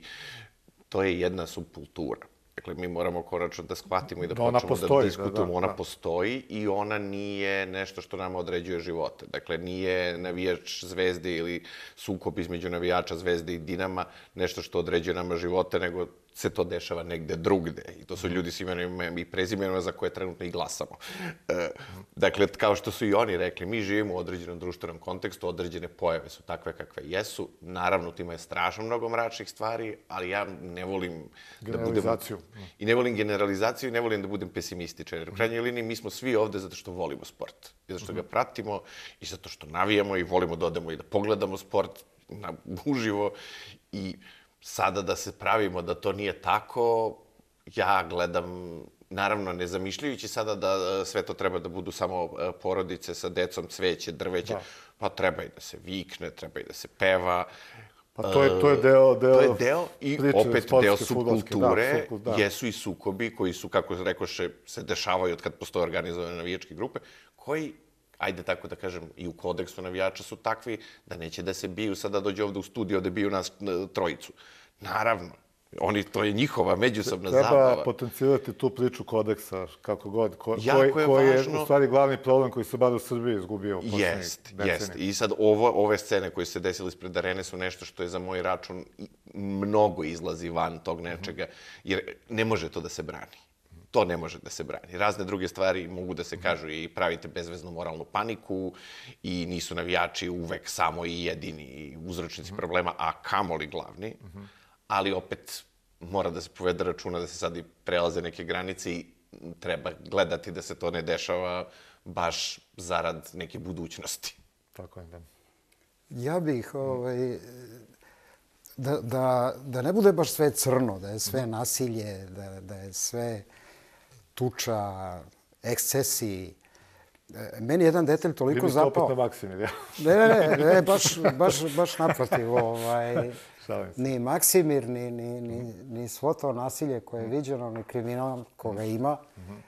to je jedna subkultura. Dakle, mi moramo konačno da shvatimo i da, da počnemo postoji, da diskutujemo. Da, da, ona da. postoji i ona nije nešto što nama određuje živote. Dakle, nije navijač Zvezde ili sukob između navijača Zvezde i Dinama nešto što određuje nama živote, nego se to dešava negde drugde. I to su ljudi s imenom i prezimenom za koje trenutno i glasamo. E, dakle, kao što su i oni rekli, mi živimo u određenom društvenom kontekstu, određene pojave su takve kakve jesu. Naravno, tima je strašno mnogo mračnih stvari, ali ja ne volim da budem... I ne volim generalizaciju i ne volim da budem pesimističan. Jer u krajnjoj liniji mi smo svi ovde zato što volimo sport. I zato što ga pratimo i zato što navijamo i volimo da odemo i da pogledamo sport na, uživo. I sada da se pravimo da to nije tako, ja gledam, naravno ne zamišljajući sada da sve to treba da budu samo porodice sa decom, cveće, drveće. Da. Pa treba i da se vikne, treba i da se peva. Pa to je, to je deo, deo, to je deo i opet deo subkulture, da, da. Jesu i sukobi koji su, kako rekoše, se dešavaju od kad postoje organizovane navijačke grupe, koji, ajde tako da kažem, i u kodeksu navijača su takvi da neće da se biju, sada dođe ovde u studio da biju nas trojicu. Naravno, oni, to je njihova međusobna Treba zabava. Treba potencijirati tu priču kodeksa, kako god, ko, jako koji, je, koji važno... je u stvari glavni problem koji se bar u Srbiji izgubio u poslednjih Jest, decenija. jest. I sad ovo, ove scene koje se desile ispred arene su nešto što je za moj račun mnogo izlazi van tog nečega, jer ne može to da se brani. To ne može da se brani. Razne druge stvari mogu da se kažu i pravite bezveznu moralnu paniku i nisu navijači uvek samo i jedini uzročnici problema, a kamoli glavni. Ali opet mora da se povede računa da se sad i prelaze neke granice i treba gledati da se to ne dešava baš zarad neke budućnosti. Tako je, da. Ja bih, ovaj, da, da, da ne bude baš sve crno, da je sve nasilje, da, da je sve tuča, ekscesi. Meni je jedan detalj toliko zapao... Vi mi opet na Maksimir, ja? Ne, ne, ne, baš, baš, baš naprotiv. Ovaj, ni Maksimir, ni, ni, ni, ni svo to nasilje koje je viđeno, ni kriminal koga ima.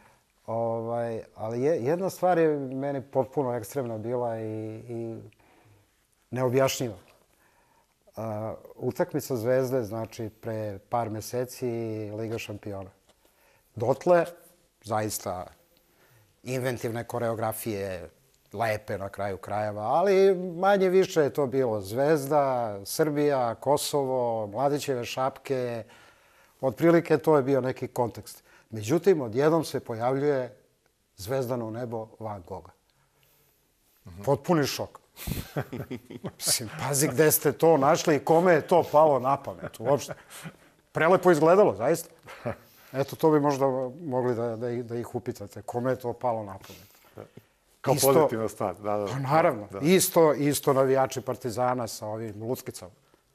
Ovaj, ali je, jedna stvar je meni potpuno ekstremna bila i, i neobjašnjiva. Uh, utakmica Zvezde, znači pre par meseci Liga šampiona. Dotle, zaista inventivne koreografije, lepe na kraju krajeva, ali manje više je to bilo Zvezda, Srbija, Kosovo, Mladićeve šapke. Otprilike to je bio neki kontekst. Međutim, odjednom se pojavljuje Zvezdano nebo Van Gogha. Potpuni šok. Mislim, pazi gde ste to našli i kome je to palo na pamet uopšte. Prelepo izgledalo, zaista. Eto, to bi možda mogli da, da, ih, da ih upitate. Kome je to palo na pamet? Kao isto, pozitivna stvar, da, da. Pa naravno, da. isto, isto navijači Partizana sa ovim luckicom.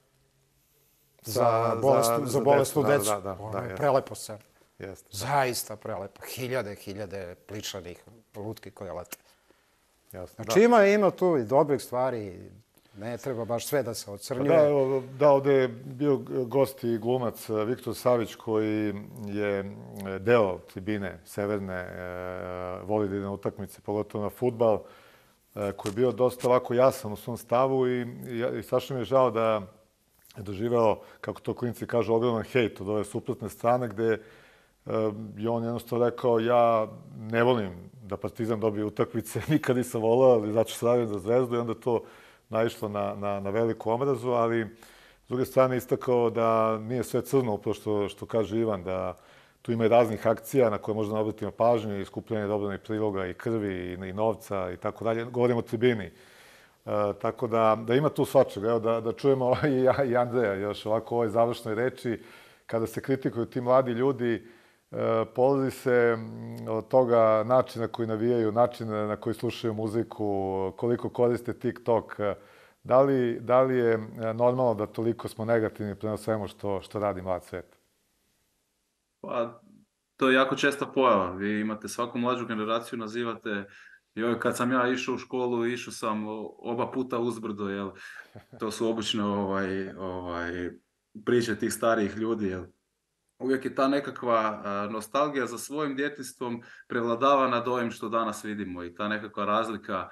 Za, bolest, za, za bolesnu decu. Da, da, da, ono je da, prelepo scena. Jeste. Zaista prelepo. Hiljade, hiljade pličanih lutki koje lete. Jasno, znači da. ima, ima tu i dobrih stvari, ne treba baš sve da se ocrnjuje. Da, evo, da, ovde je bio gost i glumac Viktor Savić koji je deo tribine severne, e, voli da ide na utakmice, pogotovo na fudbal, e, koji je bio dosta ovako jasan u svom stavu i, i, i strašno mi je žao da je doživao, kako to klinci kažu, ogroman hejt od ove suprotne strane, gde je on jednostavno rekao, ja ne volim da Partizan dobije utakmice, nikad nisam volao, ali zato što se radim za Zvezdu i onda to naišlo na, na, na veliku omrazu, ali s druge strane istakao da nije sve crno, upravo što, što kaže Ivan, da tu ima i raznih akcija na koje možda obratimo pažnju i skupljanje dobronih priloga i krvi i, i novca i tako dalje. Govorimo o tribini. E, tako da, da ima tu svačega. Evo, da, da čujemo i, i Andreja još ovako u ovoj završnoj reči. Kada se kritikuju ti mladi ljudi, e, polazi se od toga načina koji navijaju, način na koji slušaju muziku, koliko koriste TikTok. Da li, da li je normalno da toliko smo negativni prema svemu što, što radi mlad svet? Pa, to je jako česta pojava. Vi imate svaku mlađu generaciju, nazivate, joj, kad sam ja išao u školu, išao sam oba puta uzbrdo, jel? To su obične ovaj, ovaj, priče tih starijih ljudi, jel? Uvijek je ta nekakva nostalgija za svojim djetinjstvom prevladava nad ovim što danas vidimo i ta nekakva razlika,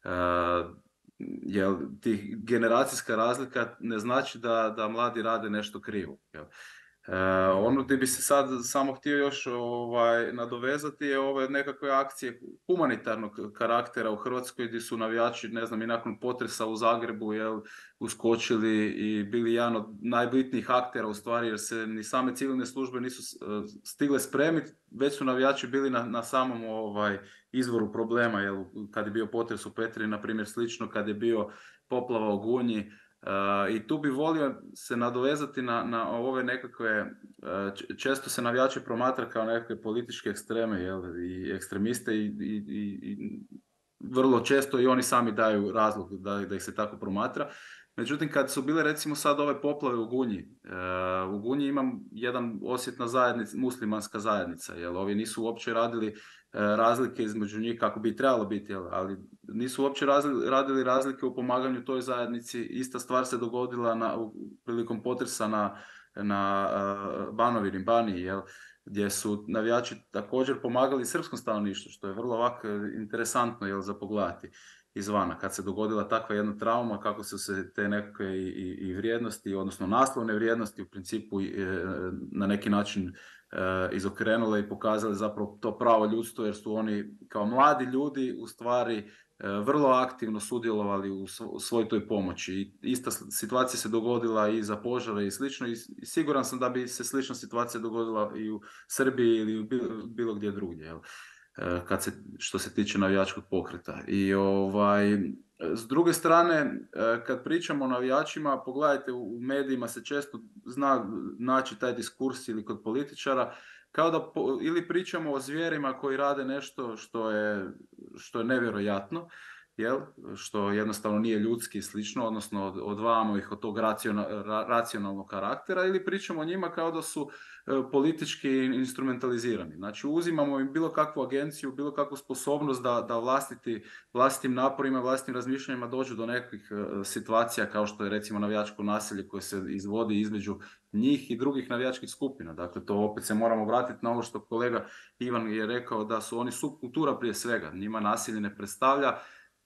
jel, tih generacijska razlika ne znači da, da mladi rade nešto krivo, jel? Uh, ono gdje bi se sad samo htio još ovaj, nadovezati je ove nekakve akcije humanitarnog karaktera u Hrvatskoj gdje su navijači, ne znam, i nakon potresa u Zagrebu, jel, uskočili i bili jedan od najbitnijih aktera u stvari, jer se ni same civilne službe nisu stigle spremiti, već su navijači bili na, na samom ovaj, izvoru problema, jel, kad je bio potres u Petrinji, na primjer, slično kad je bio poplava u Gunji. Uh, I tu bi volio se nadovezati na, na ove nekakve, uh, često se navijači promatra kao nekakve političke ekstreme, jel, i ekstremiste i, i, i, i vrlo često i oni sami daju razlog da, da ih se tako promatra. Međutim, kad su bile recimo sad ove poplave u Gunji, uh, u Gunji imam jedan osjetna zajednica, muslimanska zajednica, jel, ovi nisu uopće radili uh, razlike između njih kako bi trebalo biti, jel, ali nisu uopće razli, radili razlike u pomaganju toj zajednici. Ista stvar se dogodila na, u, prilikom potresa na, na uh, Banovini, Baniji, jel, gdje su navijači također pomagali srpskom stanovništvu, što je vrlo ovako interesantno, jel, za pogledati izvana. Kad se dogodila takva jedna trauma, kako su se te nekakve i, i, i vrijednosti, odnosno naslovne vrijednosti u principu e, na neki način e, izokrenule i pokazale zapravo to pravo ljudstvo, jer su oni kao mladi ljudi u stvari e, vrlo aktivno sudjelovali u, svo, u svoj toj pomoći. I ista situacija se dogodila i za požare i slično, i, i siguran sam da bi se slična situacija dogodila i u Srbiji ili bilo, bilo gdje drugdje, jel? Kad se, što se tiče navijačkog pokreta. I ovaj, s druge strane, kad pričamo o navijačima, pogledajte, u medijima se često zna naći taj diskurs ili kod političara, kao da po, ili pričamo o zvijerima koji rade nešto što je, što je nevjerojatno, jel? Što jednostavno nije ljudski i slično, odnosno od, odvajamo ih od tog racional, ra, racionalnog karaktera, ili pričamo o njima kao da su e, politički instrumentalizirani. Znači uzimamo im bilo kakvu agenciju, bilo kakvu sposobnost da, da vlastiti, vlastitim naporima, vlastitim razmišljanjima dođu do nekih e, situacija kao što je recimo navijačko nasilje koje se izvodi između njih i drugih navijačkih skupina. Dakle, to opet se moramo vratiti na ovo što kolega Ivan je rekao, da su oni subkultura prije svega. Njima nasilje ne predstavlja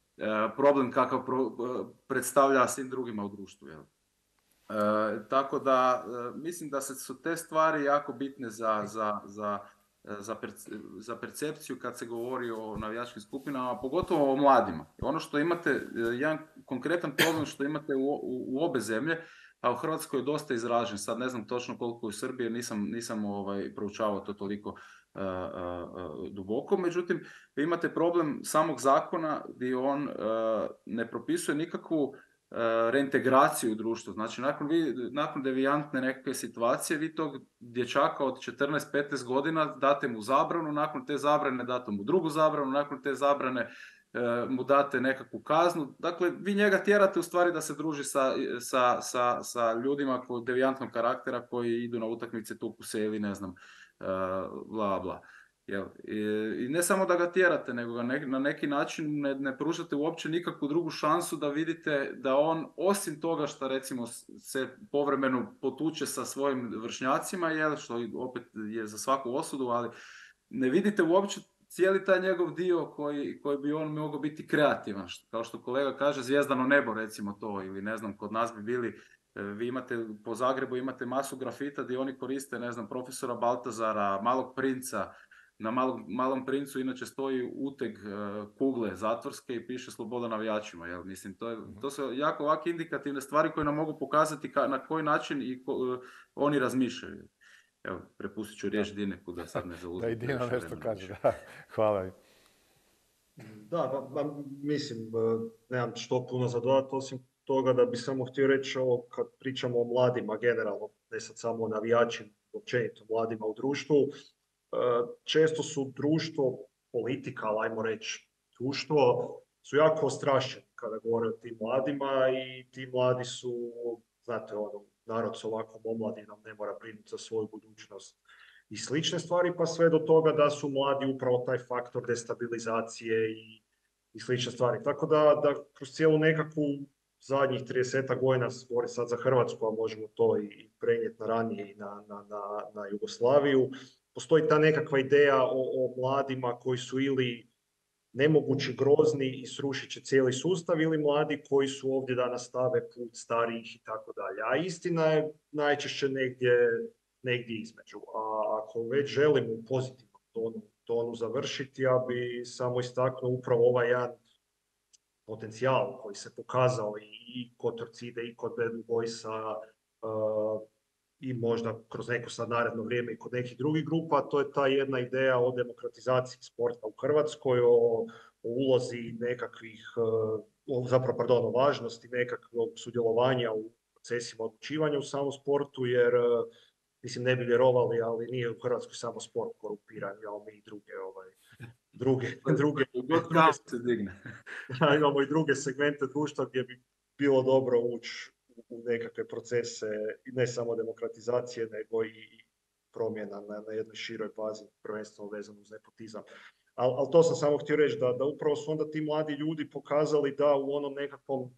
problem kakav pro, predstavlja svim drugima u društvu. Jel? E, tako da e, mislim da se su te stvari jako bitne za, za, za, za, perce, za percepciju kad se govori o navijačkim skupinama, pogotovo o mladima. Ono što imate, jedan konkretan problem što imate u, u, u obe zemlje, a u Hrvatskoj je dosta izražen, sad ne znam točno koliko u Srbiji, nisam, nisam ovaj, proučavao to toliko Uh, uh, duboko, međutim vi imate problem samog zakona gdje on uh, ne propisuje nikakvu uh, reintegraciju u društvu. Znači nakon, vi, nakon devijantne nekakve situacije vi tog dječaka od četrnaest do petnaest godina date mu zabranu, nakon te zabrane date mu drugu zabranu, nakon te zabrane mu date nekakvu kaznu. Dakle, vi njega tjerate u stvari da se druži sa, sa, sa, sa ljudima koji devijantnog karaktera koji idu na utakmice, tuku se ili ne znam, bla bla. Jel? I, I ne samo da ga tjerate, nego ga ne, na neki način ne, ne pružate uopće nikakvu drugu šansu da vidite da on, osim toga što recimo se povremeno potuče sa svojim vršnjacima, jel, što opet je za svaku osudu, ali ne vidite uopće cijeli taj njegov dio koji, koji bi on mogao biti kreativan. Kao što kolega kaže, zvijezdano nebo recimo to, ili ne znam, kod nas bi bili, vi imate po Zagrebu imate masu grafita gdje oni koriste, ne znam, profesora Baltazara, Malog princa. Na malom, malom princu inače stoji uteg uh, kugle zatvorske i piše sloboda navijačima. Jel? Mislim, to, je, to su jako ovakve indikativne stvari koje nam mogu pokazati ka, na koji način i ko, uh, oni razmišljaju. Evo, prepustit ću riječ Dineku da sad ne zauzim. Da i Dino nešto kaže, da. Hvala. Da, ba, ba, mislim, nemam što puno za dodati, osim toga da bi samo htio reći ovo kad pričamo o mladima generalno, ne sad samo o navijačima, općenito mladima u društvu. Često su društvo, politika, ajmo reći, društvo, su jako ostrašćeni kada govore o tim mladima i ti mladi su, znate, ono, narod s ovakvom omladinom ne mora brinuti za svoju budućnost i slične stvari, pa sve do toga da su mladi upravo taj faktor destabilizacije i, i slične stvari. Tako da, da kroz cijelu nekakvu zadnjih tridesetak godina, govori sad za Hrvatsku, a možemo to i prenijeti na ranije i na, na, na, na Jugoslaviju, postoji ta nekakva ideja o, o mladima koji su ili nemogući, grozni i srušit će cijeli sustav, ili mladi koji su ovdje da nastave put starijih i tako dalje. A istina je najčešće negdje, negdje između. A ako već želimo u pozitivnom tonu, tonu završiti, ja bi samo istaknuo upravo ovaj jedan potencijal koji se pokazao i, i kod Torcide i kod Bad Boysa, uh, i možda kroz neko sad naredno vrijeme i kod nekih drugih grupa, to je ta jedna ideja o demokratizaciji sporta u Hrvatskoj, o, o ulozi nekakvih, o, zapravo, pardon, o važnosti nekakvog sudjelovanja u procesima odlučivanja u samom sportu, jer, mislim, ne bi vjerovali, ali nije u Hrvatskoj samo sport korumpiran, imamo mi i druge, ovaj, druge, druge, druge, druge imamo i druge segmente društva gdje bi bilo dobro ući u nekakve procese, ne samo demokratizacije, nego i promjena na, na jednoj široj bazi, prvenstveno vezano uz nepotizam. Ali al to sam samo htio reći, da, da upravo su onda ti mladi ljudi pokazali da u onom nekakvom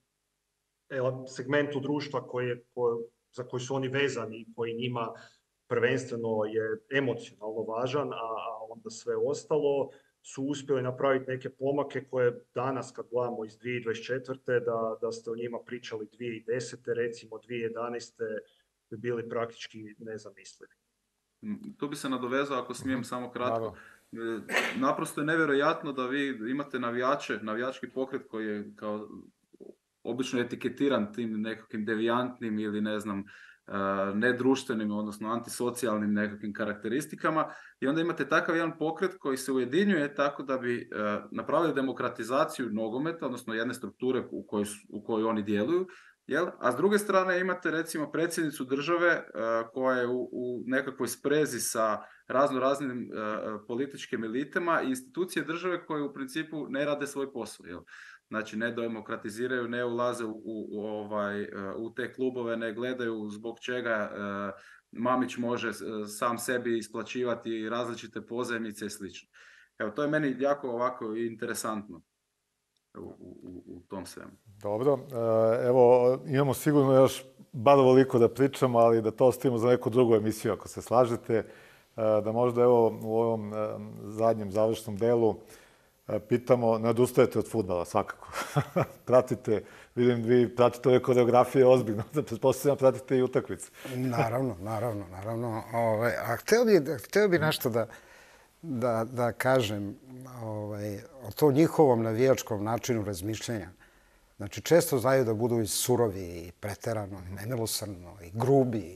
segmentu društva koje, koje, za koji su oni vezani i koji njima prvenstveno je emocionalno važan, a, a onda sve ostalo, su uspjeli napraviti neke pomake koje danas kad gledamo iz dvije tisuće dvadeset četvrte. Da, da ste o njima pričali dvije tisuće desete. recimo dvije tisuće jedanaeste. bi bili praktički nezamislivi. Tu bi se nadovezao, ako smijem samo kratko. Naprosto je nevjerojatno da vi imate navijače, navijački pokret koji je kao obično etiketiran tim nekakvim devijantnim ili ne znam, nedruštvenim, odnosno antisocijalnim nekakvim karakteristikama, i onda imate takav jedan pokret koji se ujedinjuje tako da bi napravili demokratizaciju nogometa, odnosno jedne strukture u kojoj, u kojoj oni djeluju, jel? A s druge strane imate recimo predsjednicu države koja je u, u nekakvoj sprezi sa razno raznim političkim elitama i institucije države koje u principu ne rade svoj posao, jel? Znači ne demokratiziraju, ne ulaze u, u, u, ovaj, u te klubove, ne gledaju zbog čega uh, Mamić može uh, sam sebi isplaćivati različite pozajmice i slično. Evo, to je meni jako ovako interesantno u, u, u tom svemu. Dobro, evo imamo sigurno još bar ovoliko da pričamo, ali da to ostavimo za neku drugu emisiju ako se slažete, da možda evo u ovom zadnjem završnom delu pitamo, ne odustajete od fudbala, svakako. Pratite, vidim, vi pratite ove koreografije ozbiljno, da pretpostavljam pratite i utakmice. Naravno, naravno, naravno. Ove, a hteo bi, hteo bi nešto da, da, da kažem ovaj, o tom njihovom navijačkom načinu razmišljanja. Znači, često znaju da budu i surovi, i preterano, i nemilosrdno, i grubi.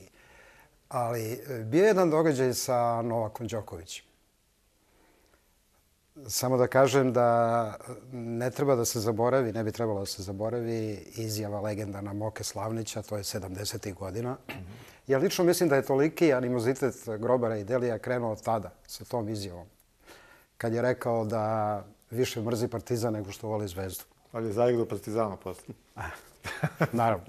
Ali bio je jedan događaj sa Novakom Đokovićem. Samo da kažem da ne treba da se zaboravi, ne bi trebalo da se zaboravi izjava legendarna Moke Slavnića, to je sedamdesetih godina. Ja lično mislim da je toliki animozitet Grobara i Delija krenuo od tada sa tom izjavom. Kad je rekao da više mrzi Partizan nego što voli Zvezdu. Ali je zaigrao Partizanu posle. Naravno.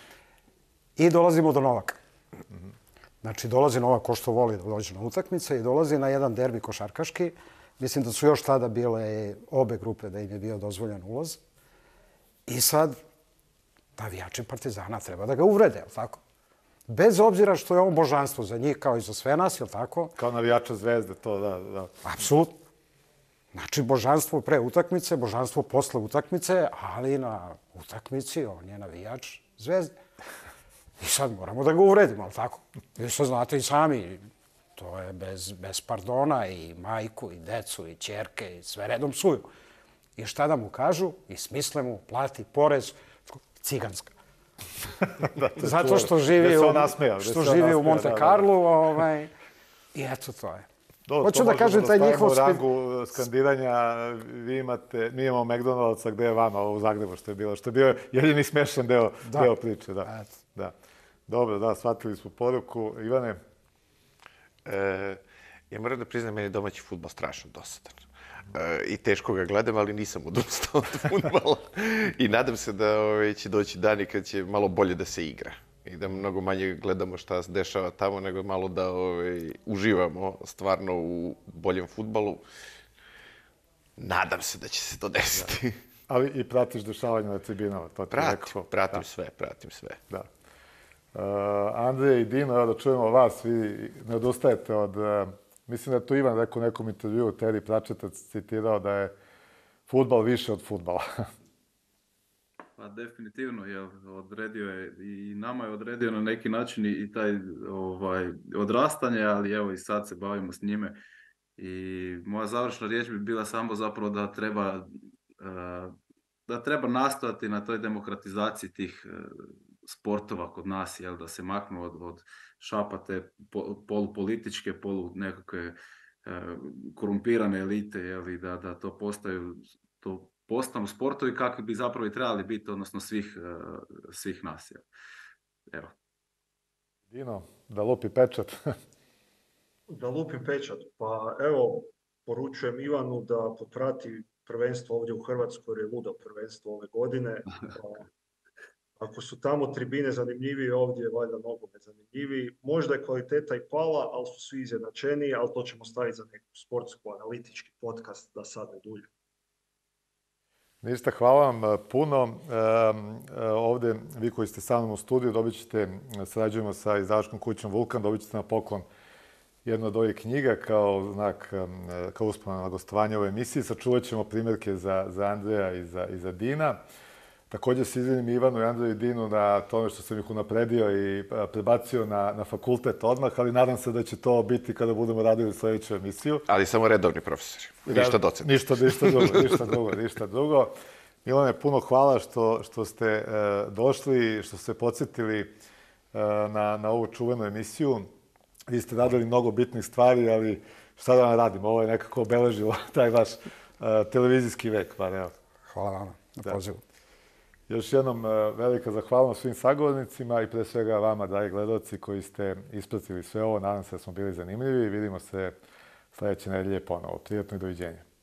I dolazimo do Novaka. Znači, dolazi Novak ko što voli da dođe na utakmice i dolazi na jedan derbi košarkaški. Mislim da su još tada bile obe grupe da im je bio dozvoljen ulaz. I sad, navijači Partizana treba da ga uvrede, jel' tako? Bez obzira što je on božanstvo za njih, kao i za sve nas, jel' tako? Kao navijača Zvezde, to da, da. Apsolutno. Znači, božanstvo pre utakmice, božanstvo posle utakmice, ali na utakmici on je navijač Zvezde. I sad moramo da ga uredimo, ali tako? Vi sad znate i sami, to je bez, bez pardona i majku, i decu, i ćerke, i sve redom suju. I šta da mu kažu? I smisle mu, plati porez, ciganska. Da, zato što živi u, nasmejao, što živi u Monte Carlo, ovaj, i eto to je. Do, Hoću da kažem taj njihov... U rangu skandiranja, vi imate, mi imamo McDonald'sa gde je vama, ovo u Zagrebu što je bilo, što je bio jedini smešan deo, da. deo priče. Da. Da. Dobro, da, shvatili smo poruku. Ivane? E, ja moram da priznam, meni je domaći fudbal strašno dosadan. E, I teško ga gledam, ali nisam odustao od fudbala. I nadam se da ove, će doći dani kad će malo bolje da se igra. I da mnogo manje gledamo šta se dešava tamo, nego malo da ove, uživamo stvarno u boljem fudbalu. Nadam se da će se to desiti. Da. Ali i pratiš dešavanja na tribinama, to ti pratim, rekao. pratim da. sve, pratim sve. Da. Uh, Andrej i Dino, evo da čujemo vas, vi ne odustajete od... Uh, mislim da je to Ivan rekao u nekom intervjuu, Teri Pračetac citirao da je fudbal više od fudbala. Pa definitivno, jel, odredio je i nama je odredio na neki način i taj ovaj, odrastanje, ali evo i sad se bavimo s njime. I moja završna riječ bi bila samo zapravo da treba, uh, da treba nastojati na toj demokratizaciji tih uh, sportova kod nas, jel, da se maknu od, od šapate polupolitičke, polu nekakve e, korumpirane elite, jel, i da, da to postaju, to postanu sportovi kakvi bi zapravo i trebali biti, odnosno svih, e, svih nas. Jel. Evo. Dino, da lupi pečat. Da lupi pečat. Pa evo, poručujem Ivanu da poprati prvenstvo ovdje u Hrvatskoj, jer je ludo prvenstvo ove godine. Ako su tamo tribine zanimljivije, ovdje je valjda nogomet zanimljiviji. Možda je kvaliteta i pala, ali su svi izjednačeniji, ali to ćemo staviti za neku sportsku analitički podcast da sad ne dulje. Ništa, hvala vam puno. E, ovdje, vi koji ste sa mnom u studiju, dobit ćete, sarađujemo sa izdavačkom kućom Vulkan, dobit ćete na poklon jednu od ovih knjiga kao znak, kao uspomena na gostovanje u ovoj emisiji. Sačuvat ćemo primjerke za, za Andreja i za, i za Dina. Također se izvinim Ivanu i Andreju i Dinu na tome što sam ih unapredio i prebacio na, na fakultet odmah, ali nadam se da će to biti kada budemo radili sljedeću emisiju. Ali samo redovni profesori, ništa docent. Ništa, ništa drugo, ništa drugo, ništa drugo. Milane, puno hvala što, što ste e, došli, što ste podsjetili e, na, na ovu čuvenu emisiju. Vi ste radili mnogo bitnih stvari, ali šta da vam radim? Ovo je nekako obeležilo taj vaš e, televizijski vek. Pa, evo. Hvala vama na pozivu. Još jednom velika zahvalnost svim sagovornicima i pre svega vama, dragi gledalci, koji ste ispratili sve ovo. Nadam se da smo bili zanimljivi i vidimo se sljedeće nedelje ponovo. Prijatno i doviđenja.